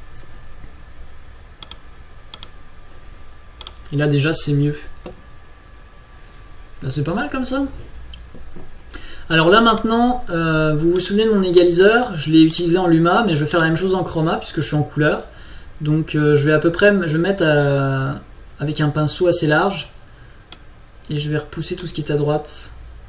Et là déjà c'est mieux. Là c'est pas mal comme ça. Alors là maintenant, vous vous souvenez de mon égaliseur, je l'ai utilisé en Luma, mais je vais faire la même chose en Chroma puisque je suis en couleur. Donc je vais à peu près, je vais mettre avec un pinceau assez large et je vais repousser tout ce qui est à droite.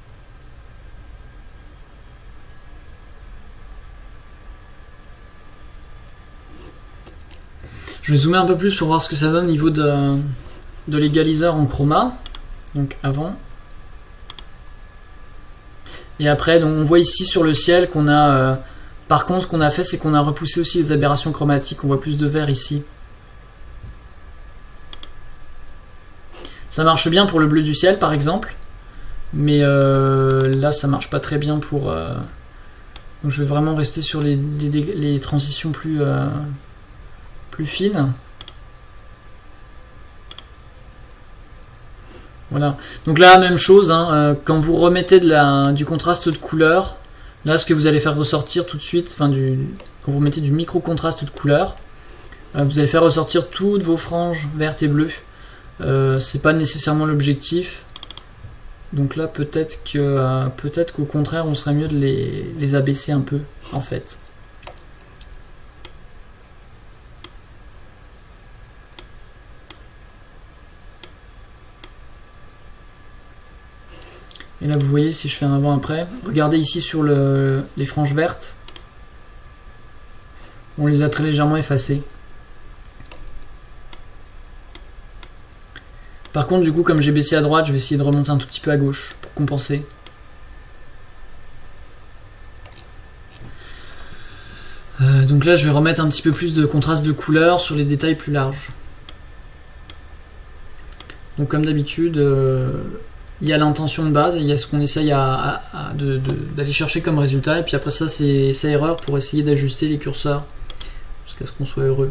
Je vais zoomer un peu plus pour voir ce que ça donne au niveau de l'égaliseur en Chroma. Donc avant. Et après, donc on voit ici sur le ciel qu'on a... par contre, ce qu'on a fait, c'est qu'on a repoussé aussi les aberrations chromatiques. On voit plus de vert ici. Ça marche bien pour le bleu du ciel, par exemple. Mais là, ça marche pas très bien pour... Donc je vais vraiment rester sur les transitions plus fines. Voilà. Donc là, même chose, hein, quand vous remettez du contraste de couleur, là, ce que vous allez faire ressortir tout de suite, enfin, quand vous mettez du micro-contraste de couleur, vous allez faire ressortir toutes vos franges vertes et bleues. C'est pas nécessairement l'objectif. Donc là, peut-être qu'au contraire, on serait mieux de les abaisser un peu, en fait. Et là vous voyez, si je fais un avant-après, regardez ici sur les franges vertes, on les a très légèrement effacées. Par contre du coup, comme j'ai baissé à droite, je vais essayer de remonter un tout petit peu à gauche pour compenser. Donc là je vais remettre un petit peu plus de contraste de couleur sur les détails plus larges. Donc comme d'habitude... il y a l'intention de base, il y a ce qu'on essaye d'aller chercher comme résultat, et puis après ça c'est erreur pour essayer d'ajuster les curseurs jusqu'à ce qu'on soit heureux.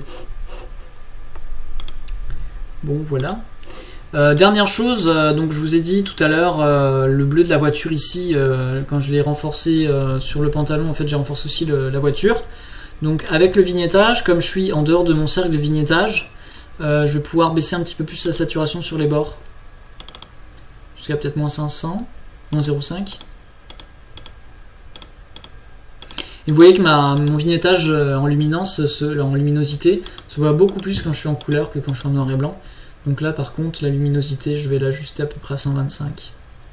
Bon voilà. Dernière chose, donc je vous ai dit tout à l'heure, le bleu de la voiture ici, quand je l'ai renforcé sur le pantalon, en fait j'ai renforcé aussi la voiture. Donc avec le vignettage, comme je suis en dehors de mon cercle de vignettage, je vais pouvoir baisser un petit peu plus la saturation sur les bords. Jusqu'à peut-être moins 500, moins 0,5. Et vous voyez que mon vignettage en luminosité se voit beaucoup plus quand je suis en couleur que quand je suis en noir et blanc. Donc là par contre la luminosité je vais l'ajuster à peu près à 125.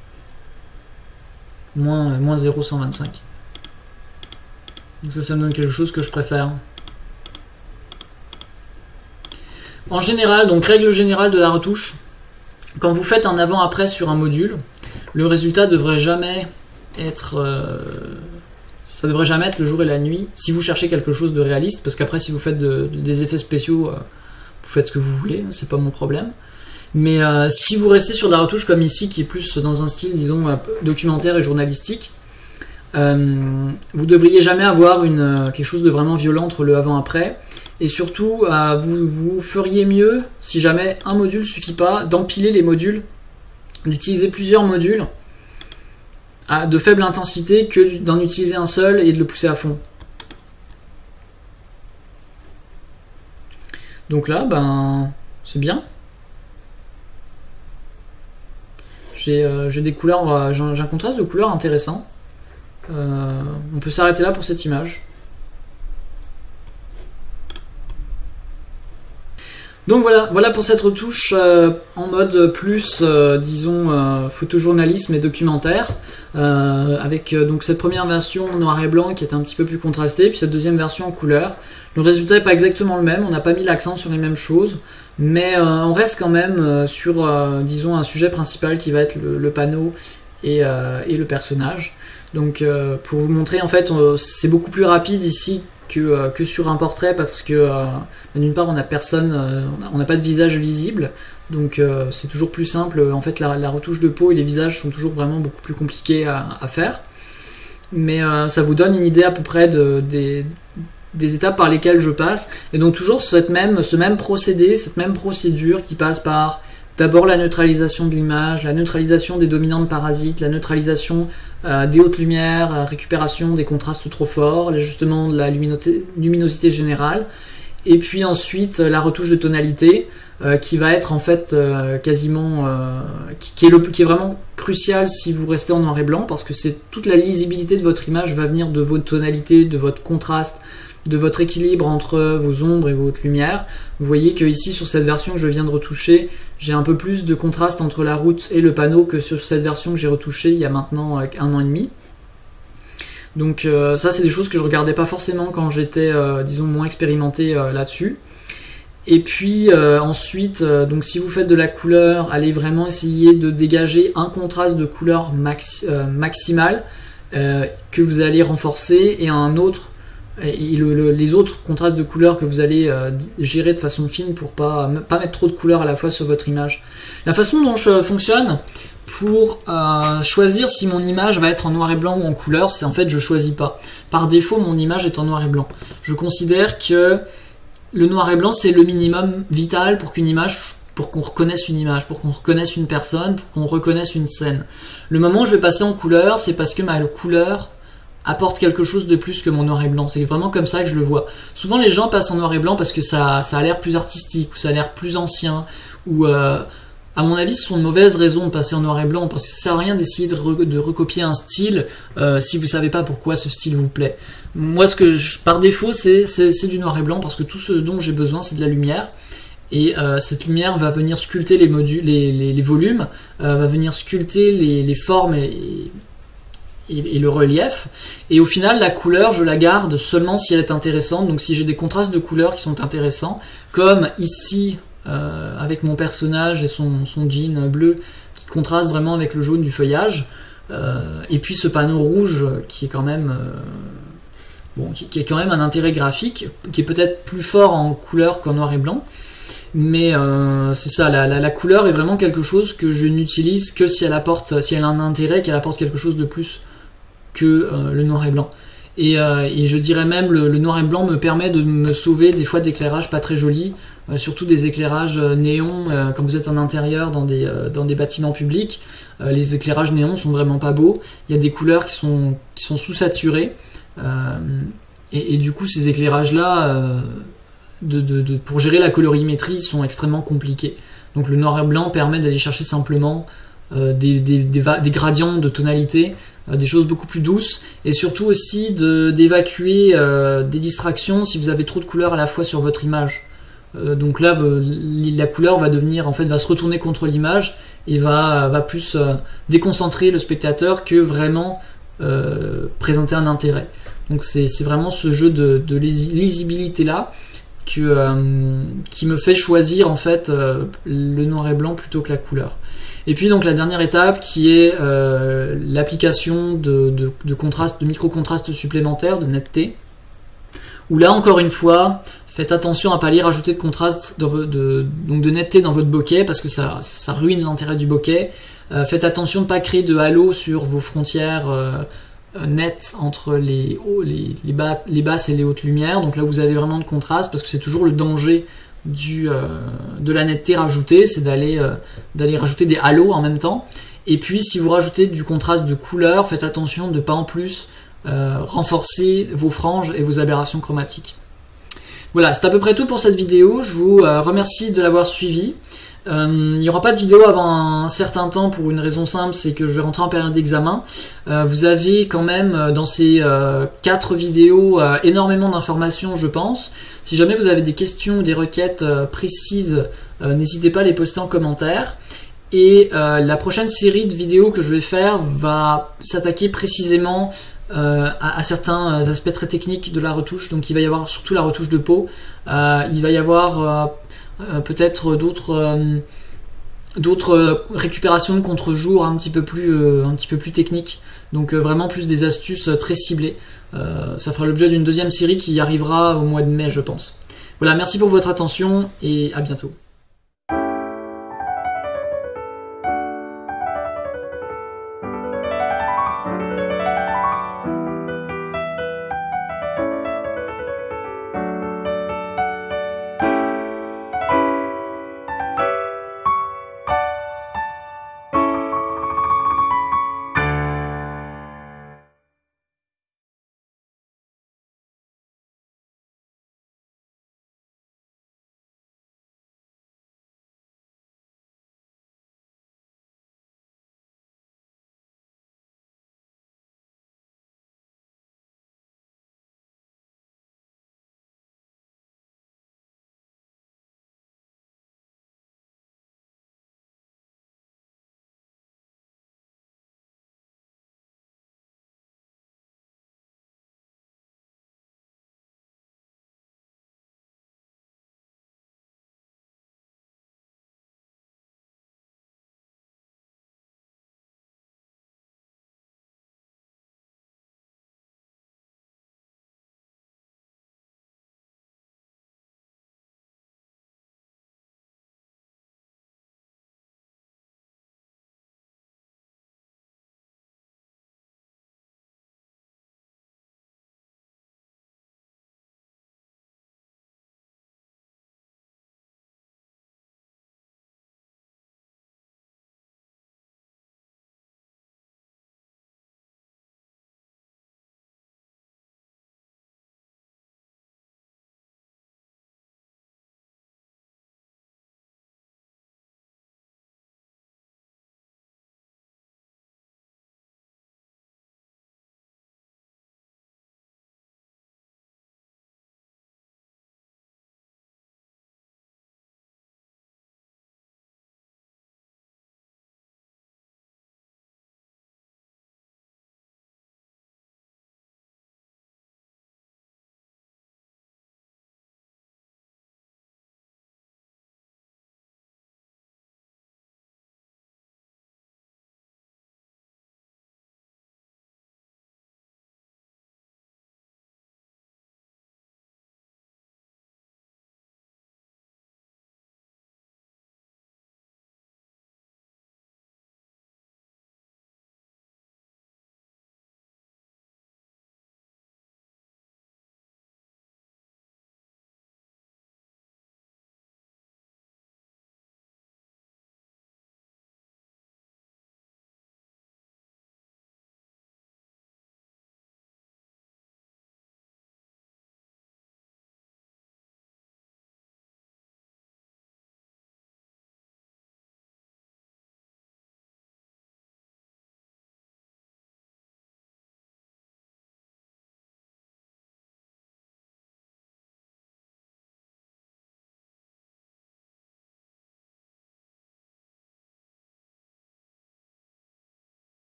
Moins 0,125. Donc ça me donne quelque chose que je préfère. En général, donc règle générale de la retouche, quand vous faites un avant-après sur un module, le résultat devrait jamais être... ça devrait jamais être le jour et la nuit, si vous cherchez quelque chose de réaliste, parce qu'après si vous faites des effets spéciaux, vous faites ce que vous voulez, c'est pas mon problème. Mais si vous restez sur de la retouche comme ici, qui est plus dans un style, disons, documentaire et journalistique, vous devriez jamais avoir quelque chose de vraiment violent entre le avant-après. Et surtout, vous feriez mieux, si jamais un module suffit pas, d'empiler les modules, d'utiliser plusieurs modules de faible intensité que d'en utiliser un seul et de le pousser à fond. Donc là, ben, c'est bien. J'ai des couleurs, j'ai un contraste de couleurs intéressant. On peut s'arrêter là pour cette image. Donc voilà pour cette retouche en mode plus, disons, photojournalisme et documentaire, avec donc cette première version en noir et blanc qui est un petit peu plus contrastée, puis cette deuxième version en couleur. Le résultat n'est pas exactement le même, on n'a pas mis l'accent sur les mêmes choses, mais on reste quand même sur, disons, un sujet principal qui va être le panneau et le personnage. Donc pour vous montrer, en fait, c'est beaucoup plus rapide ici que sur un portrait, parce que d'une part on n'a personne, on n'a pas de visage visible, donc c'est toujours plus simple. En fait la retouche de peau et les visages sont toujours vraiment beaucoup plus compliqués à faire, mais ça vous donne une idée à peu près des étapes par lesquelles je passe, et donc toujours ce même procédé, cette même procédure qui passe par d'abord la neutralisation de l'image, la neutralisation des dominantes parasites, la neutralisation des hautes lumières, récupération des contrastes trop forts, l'ajustement de la luminosité générale, et puis ensuite la retouche de tonalité qui va être en fait quasiment qui est vraiment crucial si vous restez en noir et blanc, parce que c'est toute la lisibilité de votre image va venir de votre tonalité, de votre contraste, de votre équilibre entre vos ombres et vos hautes lumières. Vous voyez que ici sur cette version que je viens de retoucher, j'ai un peu plus de contraste entre la route et le panneau que sur cette version que j'ai retouchée il y a maintenant 1 an et demi. Donc ça c'est des choses que je regardais pas forcément quand j'étais disons moins expérimenté là-dessus. Et puis ensuite, donc si vous faites de la couleur, allez vraiment essayer de dégager un contraste de couleur maximal que vous allez renforcer, et un autre, les autres contrastes de couleurs que vous allez gérer de façon fine pour pas mettre trop de couleurs à la fois sur votre image. La façon dont je fonctionne pour choisir si mon image va être en noir et blanc ou en couleur, c'est en fait je choisis pas. Par défaut mon image est en noir et blanc. Je considère que le noir et blanc c'est le minimum vital pour qu'une image, pour qu'on reconnaisse une image, pour qu'on reconnaisse une personne, pour qu'on reconnaisse une scène. Le moment où je vais passer en couleur, c'est parce que ma couleur apporte quelque chose de plus que mon noir et blanc. C'est vraiment comme ça que je le vois. Souvent les gens passent en noir et blanc parce que ça a l'air plus artistique, ou ça a l'air plus ancien, ou à mon avis ce sont de mauvaises raisons de passer en noir et blanc, parce que ça sert à rien d'essayer de recopier un style si vous savez pas pourquoi ce style vous plaît. Moi par défaut c'est du noir et blanc, parce que tout ce dont j'ai besoin c'est de la lumière. Et cette lumière va venir sculpter les modules, les volumes, va venir sculpter les formes et le relief, et au final la couleur je la garde seulement si elle est intéressante. Donc si j'ai des contrastes de couleurs qui sont intéressants, comme ici avec mon personnage et son jean bleu qui contraste vraiment avec le jaune du feuillage, et puis ce panneau rouge qui est quand même qui est quand même un intérêt graphique, qui est peut-être plus fort en couleur qu'en noir et blanc, mais c'est ça, la couleur est vraiment quelque chose que je n'utilise que si elle a un intérêt, qu'elle apporte quelque chose de plus que le noir et blanc. Et je dirais même le noir et blanc me permet de me sauver des fois d'éclairages pas très jolis, surtout des éclairages néons quand vous êtes en intérieur dans des bâtiments publics. Les éclairages néons sont vraiment pas beaux, il y a des couleurs qui sont sous-saturées, et du coup ces éclairages là pour gérer la colorimétrie sont extrêmement compliqués. Donc le noir et blanc permet d'aller chercher simplement des gradients de tonalité, des choses beaucoup plus douces, et surtout aussi d'évacuer des distractions si vous avez trop de couleurs à la fois sur votre image. Donc là, la couleur va devenir, en fait, va se retourner contre l'image et va plus déconcentrer le spectateur que vraiment présenter un intérêt. Donc c'est vraiment ce jeu de lisibilité là qui me fait choisir en fait le noir et blanc plutôt que la couleur. Et puis donc la dernière étape qui est l'application de contraste, de micro-contraste supplémentaire, de netteté, où là encore une fois, faites attention à ne pas aller rajouter de contraste, donc de netteté dans votre bokeh, parce que ça ruine l'intérêt du bokeh. Faites attention de ne pas créer de halo sur vos frontières nettes entre les basses et les hautes lumières. Donc là vous avez vraiment de contraste, parce que c'est toujours le danger de la netteté rajoutée, c'est d'aller rajouter des halos en même temps. Et puis si vous rajoutez du contraste de couleur, faites attention de ne pas en plus renforcer vos franges et vos aberrations chromatiques. Voilà, c'est à peu près tout pour cette vidéo. Je vous remercie de l'avoir suivi. Il n'y aura pas de vidéo avant un certain temps pour une raison simple, c'est que je vais rentrer en période d'examen. Vous avez quand même dans ces 4 vidéos énormément d'informations, je pense. Si jamais vous avez des questions ou des requêtes précises, n'hésitez pas à les poster en commentaire. Et la prochaine série de vidéos que je vais faire va s'attaquer précisément à certains aspects très techniques de la retouche. Donc il va y avoir surtout la retouche de peau, il va y avoir peut-être d'autres récupérations de contre-jour un petit peu plus techniques, donc vraiment plus des astuces très ciblées. Ça fera l'objet d'une deuxième série qui arrivera au mois de mai, je pense. Voilà, merci pour votre attention et à bientôt.